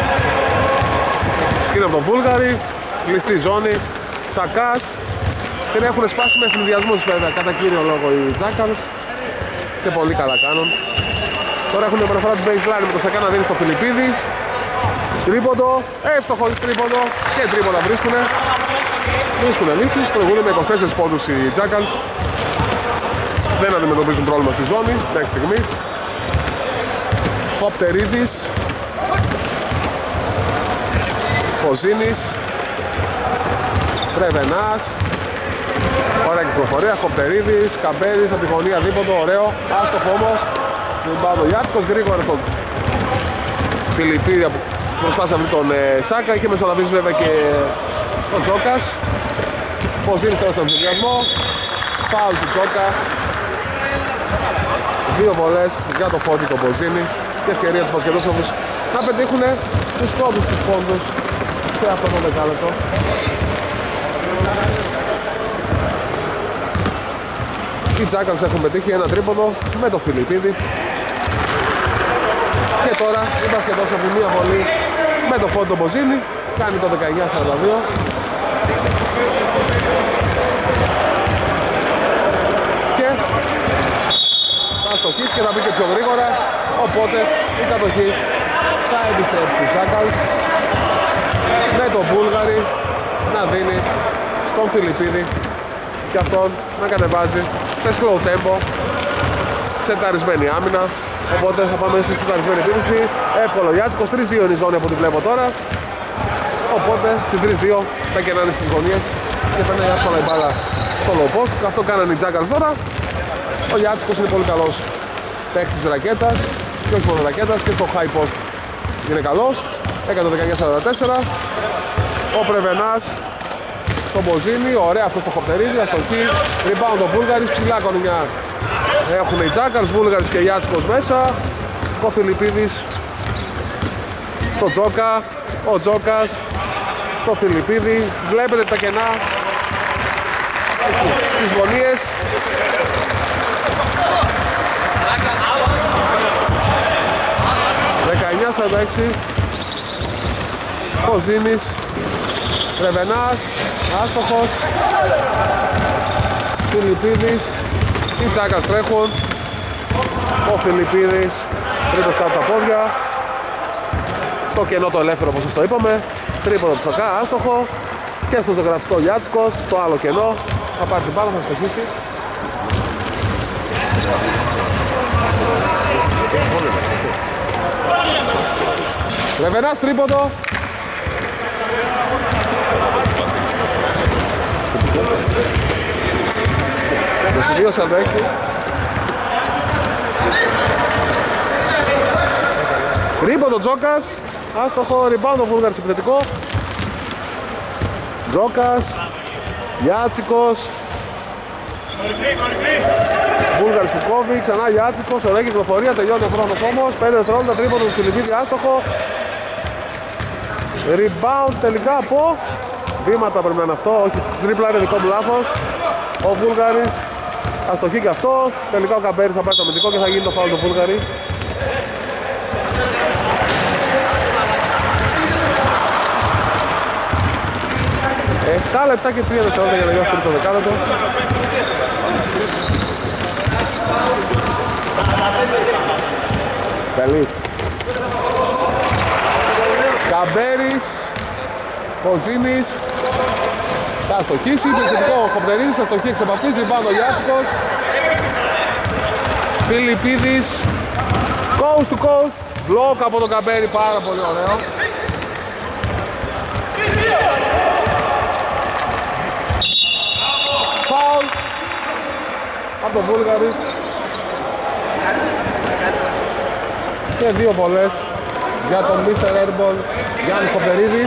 Speaker 1: σκύνα από τον Βούλγαρη, κλειστή ζώνη. Σακάς, Την έχουν σπάσει με ευνηδιασμούς βέβαια, κατά κύριο λόγο οι Jackals. Και πολύ καλά κάνουν. Τώρα έχουν προφορά του baseline με το Σακά να δίνει στο Φιλιππίδη. Τρίποντο, εύστοχο τρίποντο και τρίποντα βρίσκουνε λύσεις. Προηγούνται με 24 πόντους οι Jackals. Δεν αντιμετωπίζουν πρόβλημα στη ζώνη μέχρι στιγμής. Χοπτερίδης, Ποζίνης, Πρεβενάς. Ωραία κυκλοφορία, Χοπτερίδης, Καμπέρης από τη γωνία δίποντο, ωραίο. Άστοχο όμως. Ο Γιάτσικος γρήγορα στον Φιλιππίδη που προσπάθησε να βρει τον Σάκα. Είχε μεσολαβήσει βέβαια και ο Τζόκας. Ποζίνης τώρα στον εμφυδιασμό. Φάουλ του Τζόκα. Δύο βολές για το Φώτη τον Ποζίνη. Και ευκαιρία τους μπασκετόσοφους να πετύχουν τους πρώτους τους πόντους σε αυτό το δεκάλεπτο. Οι Jackals έχουν πετύχει ένα τρίποντο με το Φιλιππίδη. Και τώρα οι μπασκετόσοφοι μία βολή με το Φώτη τον Ποζίνη. Κάνει το 19-42. Και θα στοχίσει και θα μπει και πιο γρήγορα. Οπότε η κατοχή θα επιστρέψει στους Jackals. Με το Βούλγαρη να δίνει στον Φιλιππίδη και αυτόν να κατεβάζει σε slow tempo, σε ταρισμένη άμυνα. Οπότε θα πάμε σε ταρισμένη επίθεση. Εύκολο Γιάτσικος, 3-2 είναι η ζώνη από ό,τι βλέπω τώρα. Οπότε στην 3-2 τα κενάνε στις γωνίες και παίρνει εύκολα η μπάλα στο low post. Και αυτό κάνανε οι Jackals τώρα. Ο Γιάτσικος είναι πολύ καλός παίκτης ρακέτας και όχι μόνο ρακέτας, και στο high post είναι καλός. Έκανε το 19-44. Ο Πρεβενάς στον Ποζίνη, ωραία αυτό στο Χοπτερίδη, αστοχή. Rebound ο Βούλγαρης, ψηλά κονιά έχουν οι Jackals, Βούλγαρης και Γιάτσικος μέσα. Ο Φιλιππίδης στο Τζόκα, ο Τζόκας στο Φιλιππίδη. Βλέπετε τα κενά στις γωνίες. Ποζίνης, Ρεβενάς, άστοχος. Φιλιππίδης, οι Jackals τρέχουν. Ο Φιλιππίδης τρίπος κάτω τα πόδια. Το κενό το ελεύθερο όπως σας το είπαμε. Τρίποντο του Σοκά, άστοχο. Και στο ζωγραφιστό Γιάτσικος, το άλλο κενό. Θα πάρει την μπάλα, θα στοχίσει. Ρεβενάς τρίποντο. 22-46. Τρίποντο Τζόκας, άστοχο, rebound ο Βούλγαρης επιθετικό. Τζόκας, Γιάτσικος, Βούλγαρης που κόβει, ξανά Γιάτσικος, ωραία κυκλοφορία, τελειώνει ο χρόνος όμως. 5 δευτερόλεπτα, τρίποντο του Φιλιππίδη, άστοχο. Rebound τελικά από βήματα πρέπει να είναι αυτό, όχι τρίπλα είναι δικό μου λάθος. Ο Βούλγαρης αστοχή και αυτός, τελικά ο Καμπέρης θα πάρει το αμυντικό και θα γίνει το φάουλ του Βούλγαρη. Εφτά λεπτά και 3 δευτερόλεπτα για να γιώσει το δεκάλεπτο. Καλή. Καμπέρης, Ποζίνης, θα αστοχίσει, επιθετικό ο Χοπτερίδης, αστοχή εξ επαφής, rebound ο Γιάτσικος. Φιλιππίδης, coast to coast, block από τον Καμπέρη, πάρα πολύ ωραίο. Foul από τον Βούλγαρη. Και 2 βολές για τον Mr. Airball Γιάννη Χοπτερίδη.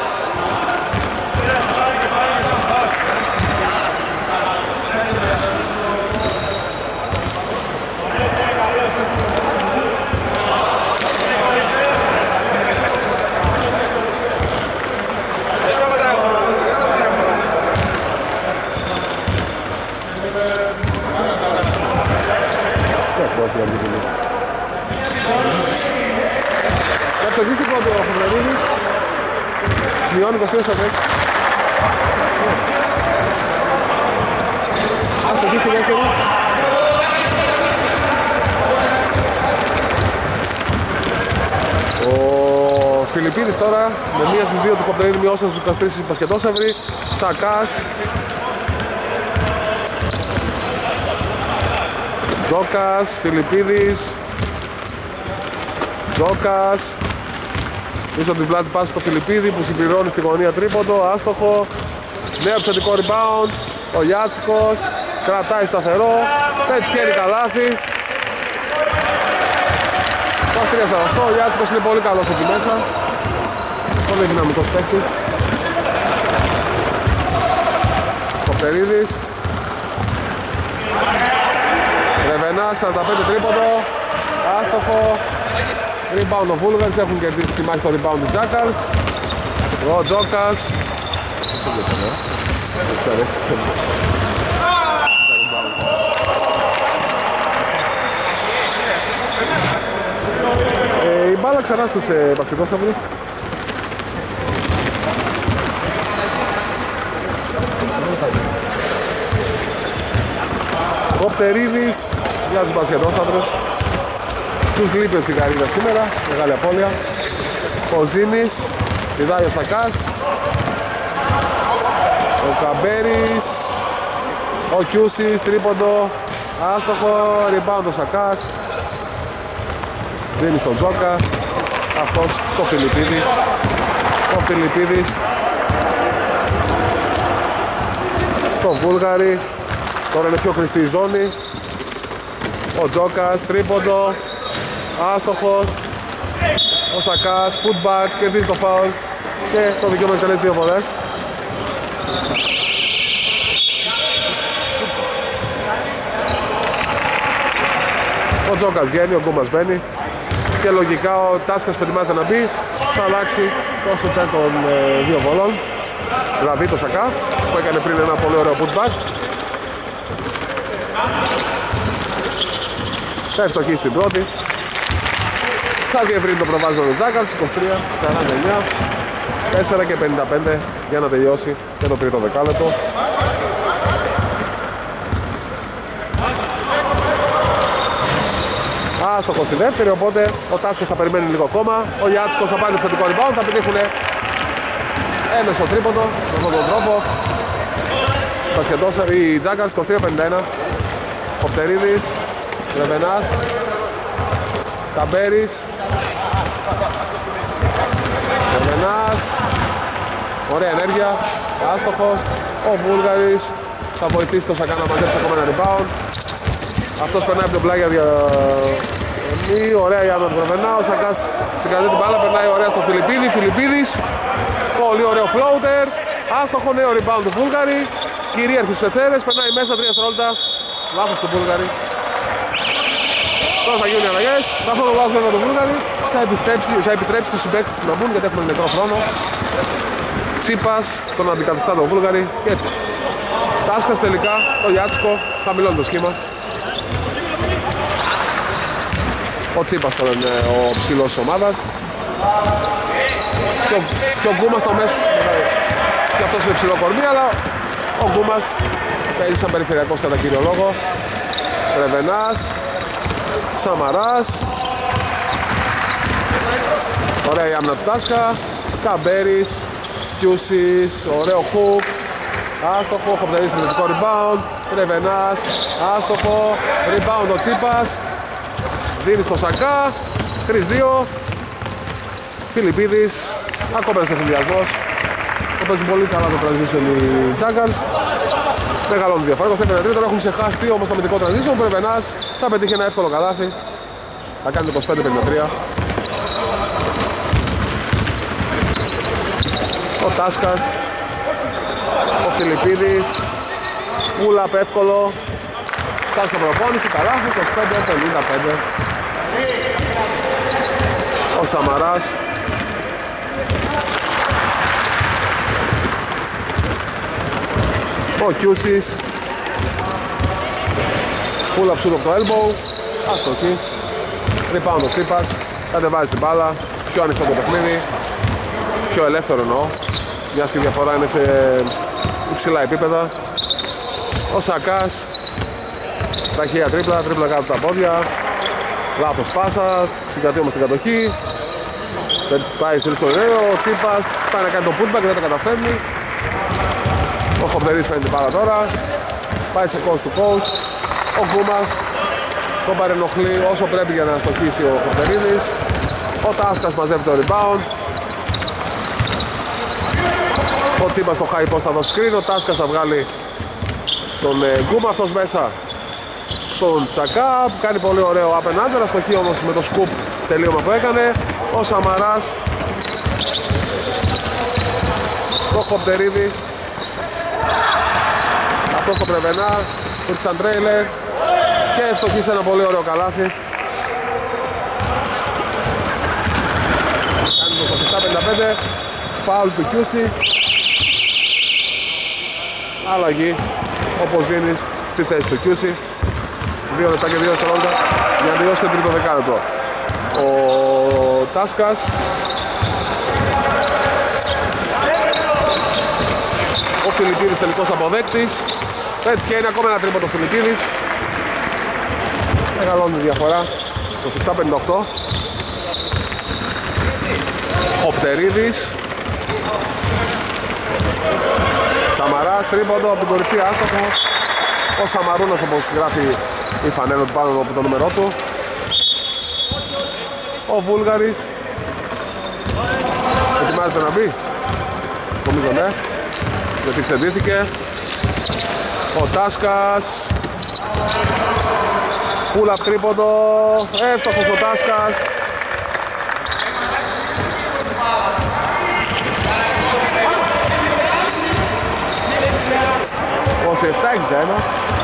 Speaker 1: Ευτογίστηκε ο Χοπτερίδης, μειώνει 23-46. Αστοχή στη δεύτερη. Ο Φιλιππίδης τώρα με μία στις δύο του Κοπτερίδη μειώσαν στους 23 μπασκετόσευροι. Σακάς. Τζόκας, Φιλιππίδης. Τζόκας. Πίσω την πλάτη πάση στο Φιλιππίδη που συμπληρώνει στη γωνία τρίποντο. Άστοχο. Νέο επιθετικό rebound. Ο Γιάτσικος κρατάει σταθερό. Πετυχαίνει καλάθι. 23-48. Ο Γιάτσικος είναι πολύ καλός εκεί μέσα. Πολύ δυναμικός παίκτης. Κοπτερίδης. Ρεβενάς, 45 τρίποντο. Άστοχο. Rebound ο Βούλγαρης, έχουν κερδίσει τη μάχη το rebound του Τζάκαλς. Ο Τζόκας. Η μπάλα ξανά στους μπασκετόσαυρους. Κοπτερίδης για τους μπασκετόσαυρους. Τους λείπει ο Τσιγαρίδας σήμερα, μεγάλη απώλεια. Ο Ζήνης, πηδάει ο Σακάς. Ο Καμπέρης. Ο Κιούσης, τρίποντο. Άστοχο, rebound ο Σακάς. Δίνει στον Τζόκα. Αυτός στο Φιλιππίδη. Ο Φιλιππίδης στο Βούλγαρη. Τώρα είναι πιο κλειστή η ζώνη. Ο Τζόκας, τρίποντο. Άστοχος. Ο Σακάς, putback, κερδίζει το φάουλ και το δικαίωμα εκτελέσει δύο φορές. Ο Τζόκας βγαίνει, ο Γκούμας μπαίνει και λογικά ο Τάσκας που ετοιμάζεται να μπει θα αλλάξει το σουτέρ των δύο βολών. Δηλαδή το Σακά που έκανε πριν ένα πολύ ωραίο putback. Θα ευστοχίσει την πρώτη. Θα διευρύνει το προβάδισμα του Τζάκαλς, 23-49, 4 και 55 για να τελειώσει και το τρίτο δεκάλεπτο. Άστοχο στη δεύτερη, οπότε ο Τάσκας θα περιμένει λίγο ακόμα. Ο Γιάτσικος θα πάει το θετικό rebound, θα πετύχουν έμεσο τρίποντο με αυτόν τον τρόπο. Η Τζάκαλς, 23-51, Κοπτερίδης, Ρεβενάς, Καμπέρης, Ρεβενάς, ωραία ενέργεια, άστοχος. Ο Βούλγαρης θα βοηθήσει το Σακά να μαζέψει ακόμα ένα rebound. Αυτός περνάει από τον πλάγια διαμή, ωραία για τον Ρεβενά. Ο Σακάς συγκρατεί την μπάλα, περνάει ωραία στο Φιλιππίδη. Φιλιππίδης, πολύ ωραίο floater, άστοχο, νέο rebound του Βούλγαρη. Κυρίαρχη στους εθέρες, περνάει μέσα 3 δευτερόλεπτα, λάθος του Βούλγαρη. Τώρα θα γίνουν οι αλλαγές, αυτό το λάθος με τον Βούλγαρη θα επιτρέψει τους συμπαίκτες να μπουν γιατί έχουμε νεκρό χρόνο. Τσίπας, τον αντικαθιστά τον Βούλγαρη και Τάσκας τελικά, το Γιάτσικο, χαμηλώνει το σχήμα. Ο Τσίπας τώρα είναι ο ψηλός της ομάδας και ο Γκούμας στο μέσο. Και αυτός είναι ψηλό κορμί, αλλά ο Γκούμας παίζει σαν περιφερειακός κατά κύριο λόγο. Ρεβενάς, Σαμαράς, ωραία η άμυνα του Τάσκα. Καμπέρης, Κιούσης, ωραίο χουκ, άστοχο, Κοπτερίδης με θετικό rebound. Ρεβενάς, άστοχο, rebound ο Τσίπας, δίνει στο Σακά, 3-2. Φιλιππίδης, ακόμα ένας ευθυνδιασμός. Το παίζει πολύ καλά το transition οι Τζάκαλς. Μεγαλώνει διαφορά, 23-53, τώρα έχουν ξεχάσει όμως το αμυντικό transition. Ο Ρεβενάς θα πετύχει ένα εύκολο καλάθι. Θα κάνει 25-53. Ο Τάσκας, ο Φιλιππίδης, pull-up εύκολο. Τάσκας προπόνηση, καλάθι, 25-55. Ο Σαμαράς. Ο Κιούσης. Pull-up shoot από το elbow. Αστοχή. Rebound ο Τσίπας. Κατεβάζει την μπάλα. Πιο ανοιχτό το παιχνίδι. Πιο ελεύθερο εννοώ. Μιας και η διαφορά είναι σε υψηλά επίπεδα. Ο Σακάς Ταχεία τρίπλα, τρίπλα κάτω από τα πόδια. Λάθος πάσα, συγκρατεί όμως την κατοχή. Δεν πάει σε ρίσκο νέο, ο Τσίπας πάει να κάνει το putback και δεν το καταφέρνει. Ο Χοπτερής παίρνει την μπάλα τώρα. Πάει σε coast to coast. Ο Γκούμας τον παρενοχλεί όσο πρέπει για να στοχίσει ο Χοπτερίδης. Ο Τάσκας μαζεύει το rebound. Ο Τσίπας στο high post θα δώσει screen. Ο Τάσκας θα βγάλει στον Γκούμα, αυτός μέσα στον Σακά που κάνει πολύ ωραίο up and under. Αστοχεί όμως με το scoop τελείωμα που έκανε. Ο Σαμαράς στο Χοπτερίδη. Αυτό στο Πρεβενά του σαν τρέιλερ και ευστοχεί σε ένα πολύ ωραίο καλάθι. Κάνει το 27-55. Φάουλ του Κιούση. Αλλαγή ο Ποζίνης στη θέση του Κιούση. 2 λεπτά και 2 δευτερόλεπτα για να τελειώσει το τρίτο δεκάλεπτο. Ο Τάσκας ο Φιλιππίδης τελικός αποδέκτης. Πετυχαίνει ακόμα ένα τρίποντο Φιλιππίδης. Μεγαλώνει η διαφορά. 27-58. Χοπτερίδης. Σαμαράς, τρίποντο από την κορυφή, άστοχο. Ο Σαμαρούνας όπως γράφει η φανέλα του πάνω από το νούμερό του. Ο Βούλγαρης ετοιμάζεται να μπει. Νομίζω ναι, γιατί ξεντήθηκε. Ο Τάσκας. Πούλαπ τρίποντο. Εύστοχος ο Τάσκας. Ο 7-61.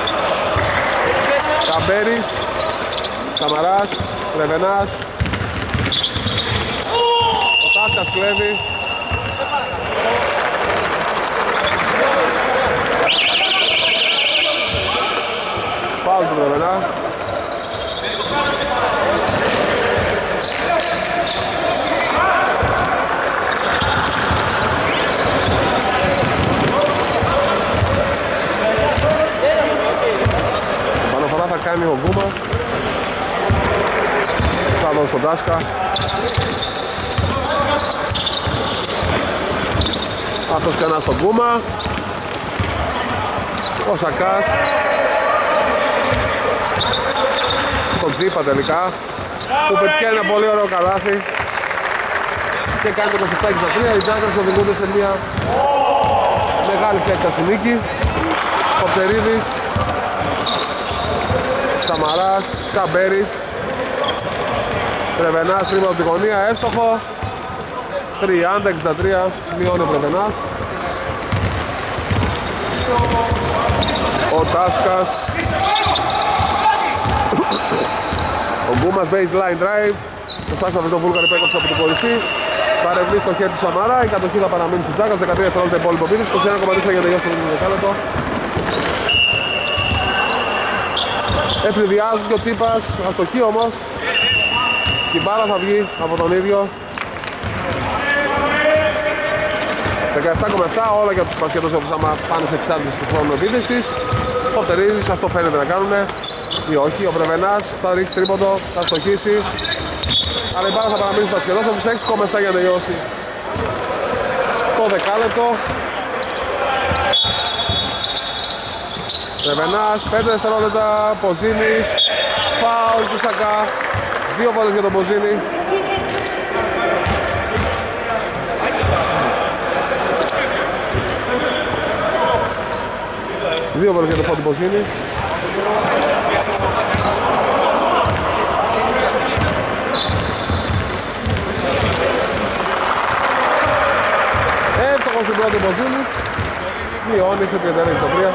Speaker 1: Καμπέρης. Σαμαράς. Ρεβενάς. Ο Τάσκας κλέβει. Φάουλ του Ρεβενά. Παναφορά θα κάνει ο Γκούμας. Θα δώσει στον Τάσκα. Αυτός ξανά στον Γκούμα. Ο Σακάς. Στον Τζίπα τελικά. Που πετυχαίνει ένα πολύ ωραίο καλάθι. Και κάνει το 27-63. Οι Τζάγκρες οδηγούνται σε μια μεγάλη σε έκταση νίκη. Κοπτερίδης. Σαμαράς. Καμπέρης. Πρεβενάς τρίμα από τη γωνία. Εύστοχο. 30-63. Μειώνει ο Πρεβενάς. Ο Τάσκας. Ο Γκούμας baseline drive. Προσπάθησε να βρει τον Βούλγαρη που έκοψε από την κορυφή. Παρευλήθη το χέρι του Σαμαρά. Η κατοχή θα παραμείνει του Τζάκας. 13 δευτερόλεπτα υπόλοιπο πίδης. 21,4 για να τελειώσει το δεύτερο δεκάλεπτο. Εφηδιάζουν και ο Τσίπας. Αστοχή όμως. Και η μπάλα θα βγει από τον ίδιο. 17,7 όλα για τους μπασκετούς όπως άμα πάνε σε εξάρτηση του χρόνου επίδεσης. Ο Πτερίδης αυτό φαίνεται να κάνουνε ή όχι. Ο Πρεβενάς θα ρίξει τρίποντο, θα στοχίσει. Αλλά η μπάλα θα παραμείνει στους μπασκετούς από τους 6,7 για να τελειώσει το δεκάλεπτο. Πρεβενάς, 5 δευτερόλεπτα, Ποζίνης, φάουλ του Σακά. 2 βόλες για τον Ποζίνη. Δύο βόλες για τον Φώτη Ποζίνη. Εύστοχος στην πρώτη Ποζίνης. Μειώνει σε 31-63.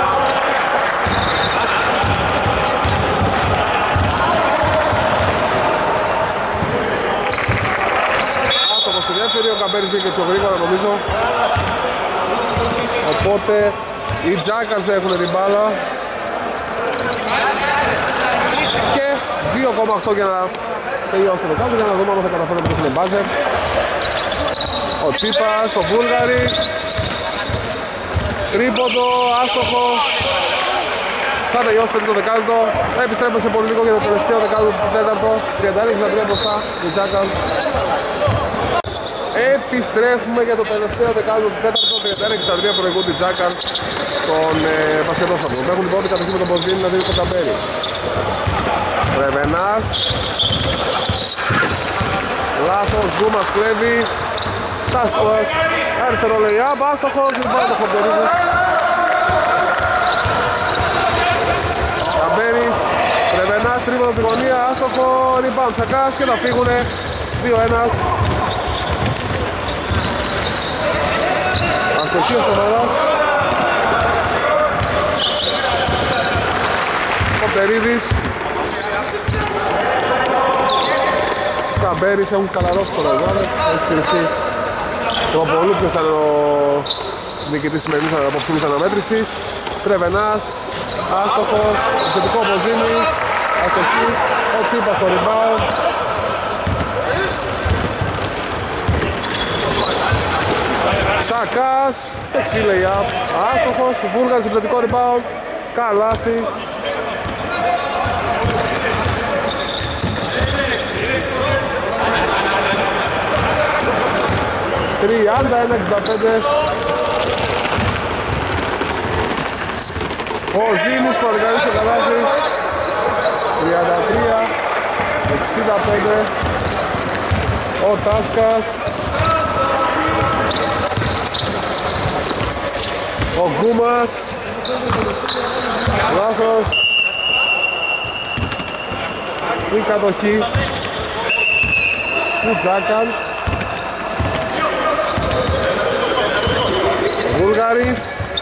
Speaker 1: Άστοχος στη δεύτερη, ο Καμπέρης μπήκε πιο γρήγορα νομίζω. Οπότε οι Τζάκαρς έχουν την μπάλα. Και 2,8 για να τελειώσει το δεκάλεπτο, για να δούμε αν θα καταφέρουν να πετύχουν μπάζερ. Ο Τσίπας, το Βούλγαρη. Τρίποντο, άστοχο. Θα τελειώσει το τρίτο δεκάλεπτο. Επιστρέφουμε σε πολύ λίγο για το τελευταίο δεκάλεπτο του τέταρτο. 31-63 μπροστά οι Jackals. Επιστρέφουμε για το τελευταίο δεκάλεπτο του τέταρτο. 31-63 προηγούνται οι Jackals των μπασκετόσαυρων. Έχουν την πρώτη κατοχή με τον Ποζίνη να δίνει στο Καμπέρι. Πρεβενάς. Λάθος, Γκούμας κλέβει. Τάσκος, αριστερό lay-up, άστοχος, λοιπόν το Χοπτερίδης. Καμπέρης, Πρεβενάς, τρίποντο στη γωνία, άστοχο, rebound Σακάς και θα φύγουνε 2-1. Αστοχή ο Σαμαράς. Χοπτερίδης. Καμπέρης έχουν καλαρώσει τώρα οι Γουάνες, έχει κρυφτεί το πολύ ποιος ήταν ο νικητής σημερινής απόψινης αναμέτρησης. Πρεβενάς, άστοχος, θετικό Ποζίνης, αστοχή, ο Τσίπας στο rebound. Σακάς, δεξί lay-up, άστοχος, Βούλγαρης θετικό rebound, καλάθι. 31-65. Ο Ζήνης που αργαρίσει το καλάθι. 33-65. Ο Τάσκας. Ο Γκούμας. Λάθος. Η κατοχή του Jackals. Βούλγαρης.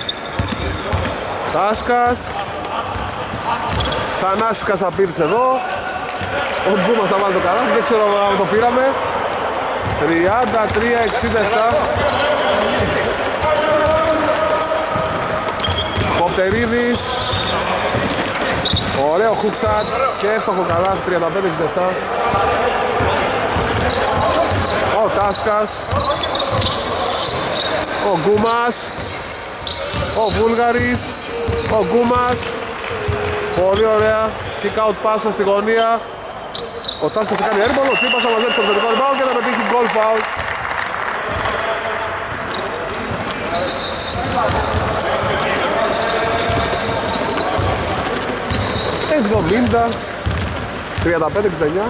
Speaker 1: Τάσκας. Θανάσης Κασαπίδης εδώ. Ο Γκούμας θα βάλει το καλάθι, δεν ξέρω αν το πήραμε. 33-67. Κοπτερίδης. Ωραίο χουκσάτ και έστοχο καλάθι. 35-67. Ο Τάσκας. Ο Γκούμας. Ο Βούλγαρης. Ο Γκούμας. Πολύ ωραία. Kick out πάσα στη γωνία. Ο Τάσκας θα κάνει airball. Ο Τσίπας θα μαζέψει το θετικό rebound και θα πετύχει goal foul. Εβδομήντα. 35-69.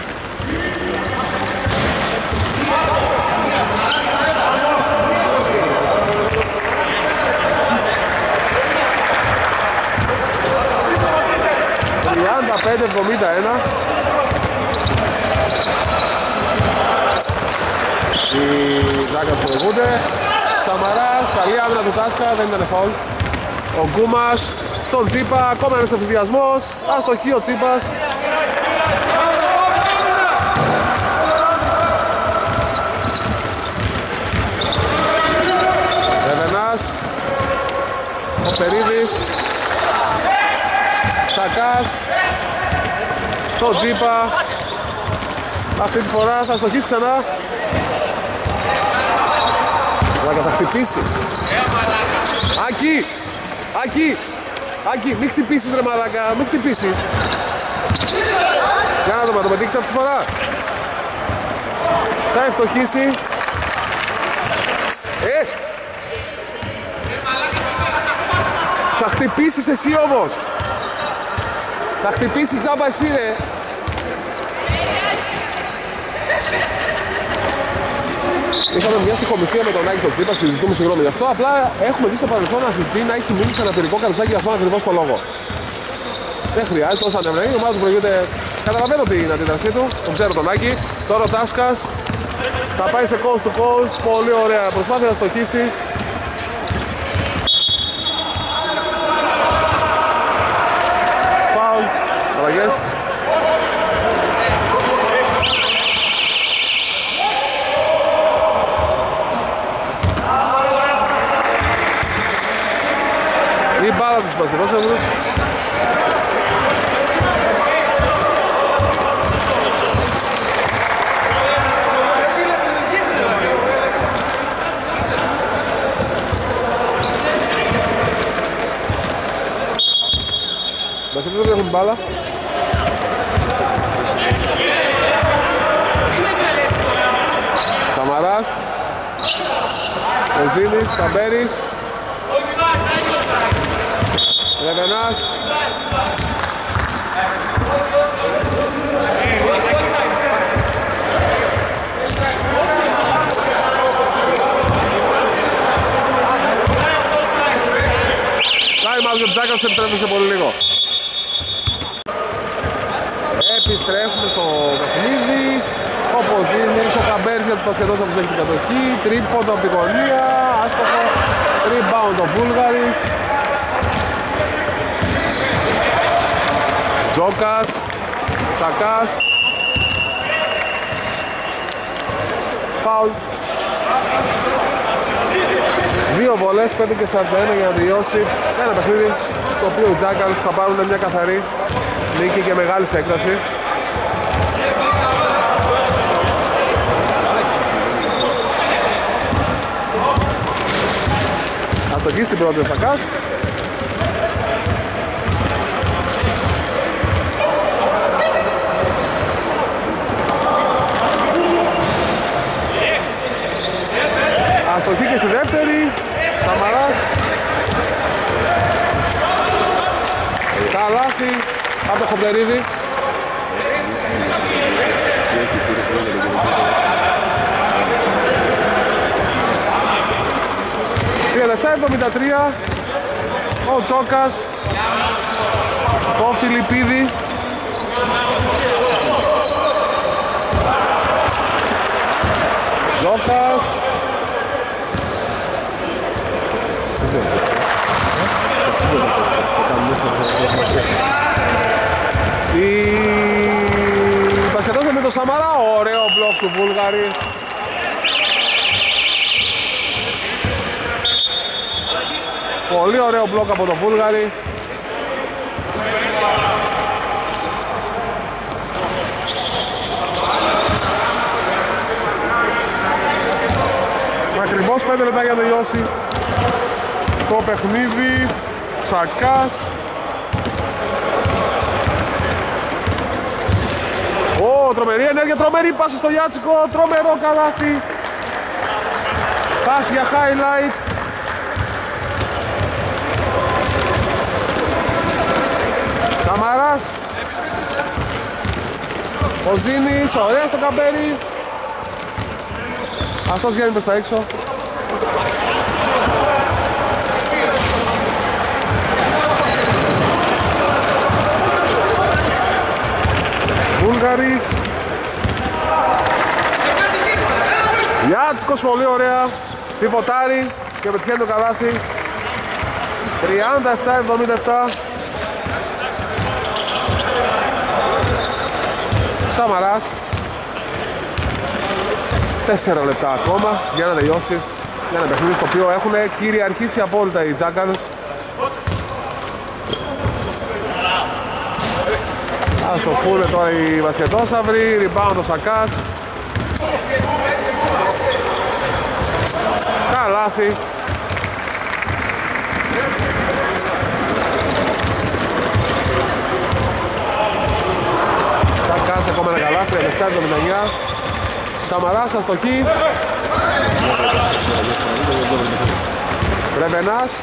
Speaker 1: ...35-71. Οι Jackals προηγούνται. Σαμαράς, καλή άμυνα του Τάσκα, δεν ήταν φαουλ. Ο Γκούμας στον Τσίπα, ακόμα ένας ευθυδιασμός. Αστοχή ο Τσίπας. Ρεβενάς. Ο Περίδης. Σακάς. Στο Τσίπα. Αυτή τη φορά θα αστοχίσει ξανά. Αλλά θα χτυπήσει. Άκη! Άκη! Άκη! Μη χτυπήσεις ρε μαλάκα! Μη χτυπήσεις! Για να το πετύχεις αυτή τη φορά. Θα ευστοχίσει. Θα χτυπήσεις εσύ όμως! Θα χτυπήσει τζάμπα εσύ ρε! Είχαμε μια στοιχομηθεία με τον Άκη τον Τσίπα, συζητούμε συγγνώμη γι' αυτό. Απλά έχουμε δει στο παρελθόν αθλητή να έχει μείνει σε ένα πυρικό καρδάκι για αυτόν ακριβώς το λόγο. Δεν χρειάζεται, όσο ανεβαίνει, η ομάδα του προηγείται. Καταλαβαίνω την αντίδρασή του, τον ξέρω τον Άκη. Τώρα ο Τάσκας θα πάει σε coast to coast, πολύ ωραία προσπάθεια να στοχίσει. Φάουλ, αλλαγές. Η μπάλα τους μπασκετόσαυρους. πάρουν μπάλα. Σαμαράς, Οζίνης, Καμπέρης, Ρεβενάς, Time out για τους Τζάκας, επιστρέφουμε σε πολύ λίγο. Επιστρέφουμε στο παιχνίδι. Ο Ποζίνης, ο Καμπέρης για τους Πασχετώσαυρους έχει την κατοχή. Τρίποντο από την γωνία, άστοχο. Rebound ο Βούλγαρης. Τζόκας, Σακάς. Φάουλ. Δύο βολές, 5 και 41 για να τελειώσει ένα παιχνίδι το οποίο οι Jackals θα πάρουν μια καθαρή νίκη και μεγάλη σε έκταση. Αστοχή στην πρώτη ο Σακάς. Αστοχή και στη δεύτερη. Σαμαράς. Καλάθι από το Χοπτερίδη. Τελευταία 73. Ο Τσόκας στο Φιλιππίδη. Τσόκας. Η Πασχετώσα με το Σαμαρά. Ωραίο μπλοκ του Βούλγαρη. Πολύ ωραίο μπλοκ από το Βούλγαρη. Ακριβώς 5 λεπτά για να τελειώσει το παιχνίδι. Σακάς. Τρομερή ενέργεια, τρομερή πάση στο Γιάτσικο, τρομερό καλάθι. Πάση για highlight. Σαμαράς. Ο Ζήνης, ωραία στο Καμπέρι. Αυτός βγαίνει προς τα έξω. Βούλγαρης. Γιάτσικος πολύ ωραία. Πιβοτάρει και πετυχαίνει το καλάθι. 37-77. Σαμαράς. 4 λεπτά ακόμα για να τελειώσει. Για ένα παιχνίδι στο οποίο έχουν κυριαρχήσει απόλυτα οι Jackals. Ας το πούνε τώρα οι μπασκετόσαυροι. Rebound ο Σακάς. Καλάθι. Σακάς ακόμα ένα καλάθι. 7-79. Σαμαράς αστοχή. Ρεβενάς.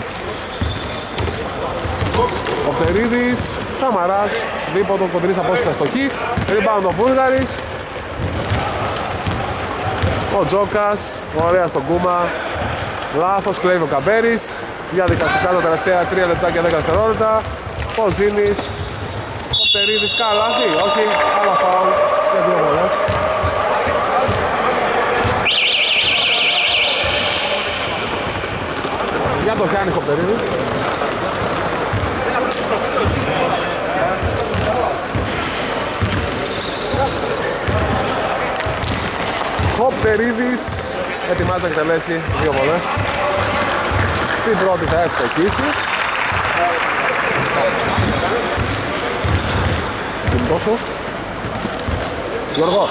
Speaker 1: Ο Φτερίδης. Σαμαράς. Δίποτο κοντινής απόστασης αστοχή. Rebound ο Βούλγαρης. Ο Τζόκας. Ωραία στον Κούμα. Λάθος, κλέβει ο Καμπέρης. Διαδικαστικά τα τελευταία 3 λεπτά και 10 δευτερόλεπτα. Ο Ζήνης. Ο Φτερίδης. Καλάθι. Όχι. Άλλα φάουλ. Και 2 βολές. Για το Χιάννη Χοπτερίδη. Χοπτερίδης ετοιμάζεται να εκτελέσει 2 βολές. Στην πρώτη θα ευστοχίσει. Τόσο. Γιώργο.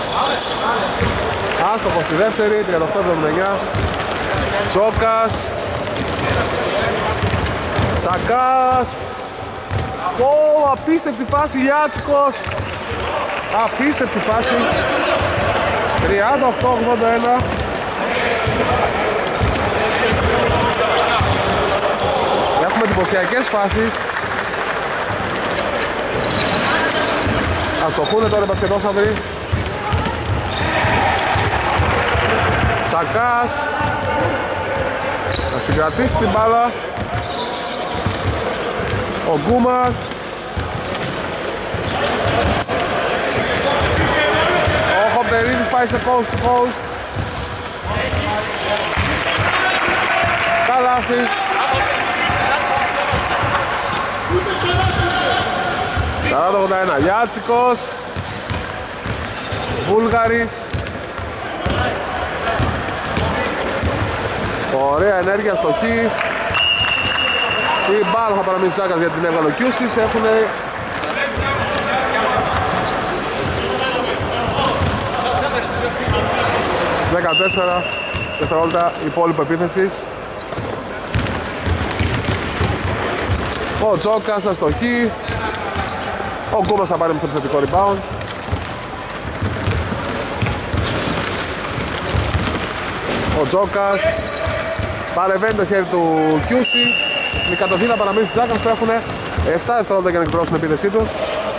Speaker 1: Άστοχος στη δεύτερη, 38-79. Τσόκας. Σακάς. Απίστευτη φάση Γιάτσικος. Απίστευτη φάση. 38-81. Έχουμε εντυπωσιακές φάσεις. Αστοχούνε τώρα οι μπασκετόσαυροι. Σακάς. Να συγκρατήσει την μπάλα. Ο Γκούμας. Ο Χοπτερίδης πάει σε coast to coast. Καλάθι. 40-81. Γιάτσικος. Βούλγαρης. Ωραία ενέργεια στο χ. Η μπάλα θα παραμείνει Τσάκας για την έβγαλε ο Κιούσης. Έχουν 14 δευτερόλεπτα υπόλοιπο επίθεσης. Ο Τζόκας αστοχή. Ο Γκούμας θα πάρει με το επιθετικό rebound. Ο Τζόκας παρεμβαίνει το χέρι του Κιούση. Η κατοχή θα παραμείνει στους Τζάκας που έχουν 7 δευτερόλεπτα για να εκπληρώσουν την επίθεσή τους.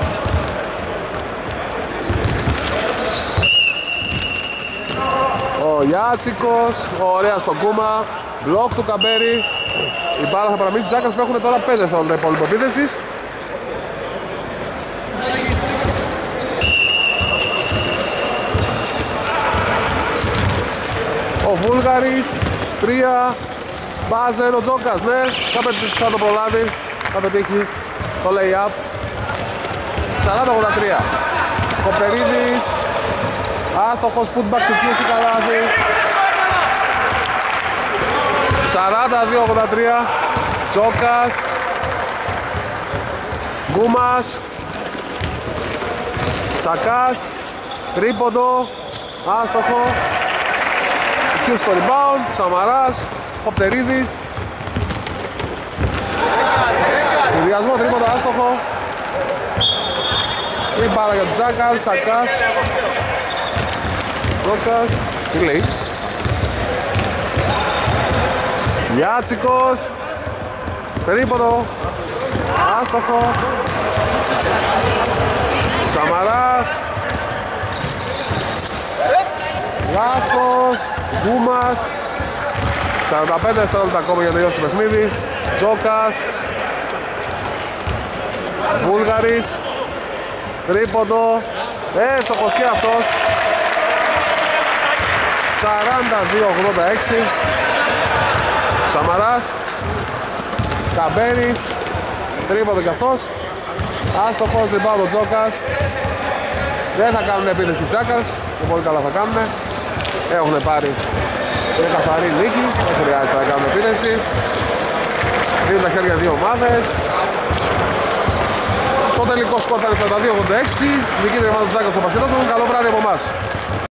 Speaker 1: Ο Γιάτσικος, ωραία στον Γκούμα. Μπλοκ του Καμπέρι. Η μπάλα θα παραμείνει στους Τζάκας που έχουν τώρα 5 δευτερόλεπτα υπόλοιπο επίθεσης. Ο Βούλγαρης, 3, μπάζερ, ο Τζόκας, ναι, θα το προλάβει, θα πετύχει το lay-up. 40-83. Κοπερίδης, άστοχος, putback του Κιούση, καλάθι. 42-83. Τζόκας, Γκούμας, Σακάς, τρίποντο, άστοχο. Κιούση στο rebound, Σαμαράς, Χοπτερίδης. Συνδυασμό τρίποντο, άστοχο. Η μπάλα για τον Τζάκας, Σακάς. Τζόκας, τι λέει. Γιάτσικος, τρίποντο, άστοχο. Σαμαράς. Λάθος, Γκούμας. 45 δευτερόλεπτα ακόμα για να τελειώσει το παιχνίδι. Τζόκας. Βούλγαρης. Τρίποντο. Έστοχος και αυτός. 42-86. Σαμαράς. Καμπέρης. Τρίποντο και αυτός. Άστοχος, rebound ο Τζόκας. Δεν θα κάνουν επίθεση Τζάκας. Και πολύ καλά θα κάνουν. Έχουν πάρει μια καθαρή νίκη. Δεν χρειάζεται να κάνουν επίθεση. Δίνουν τα χέρια δύο ομάδες. Το τελικό σκορ θα είναι 42-86. Νικήτρια ομάδα του Τζάκας στο μπασκετό. Καλό βράδυ από εμάς.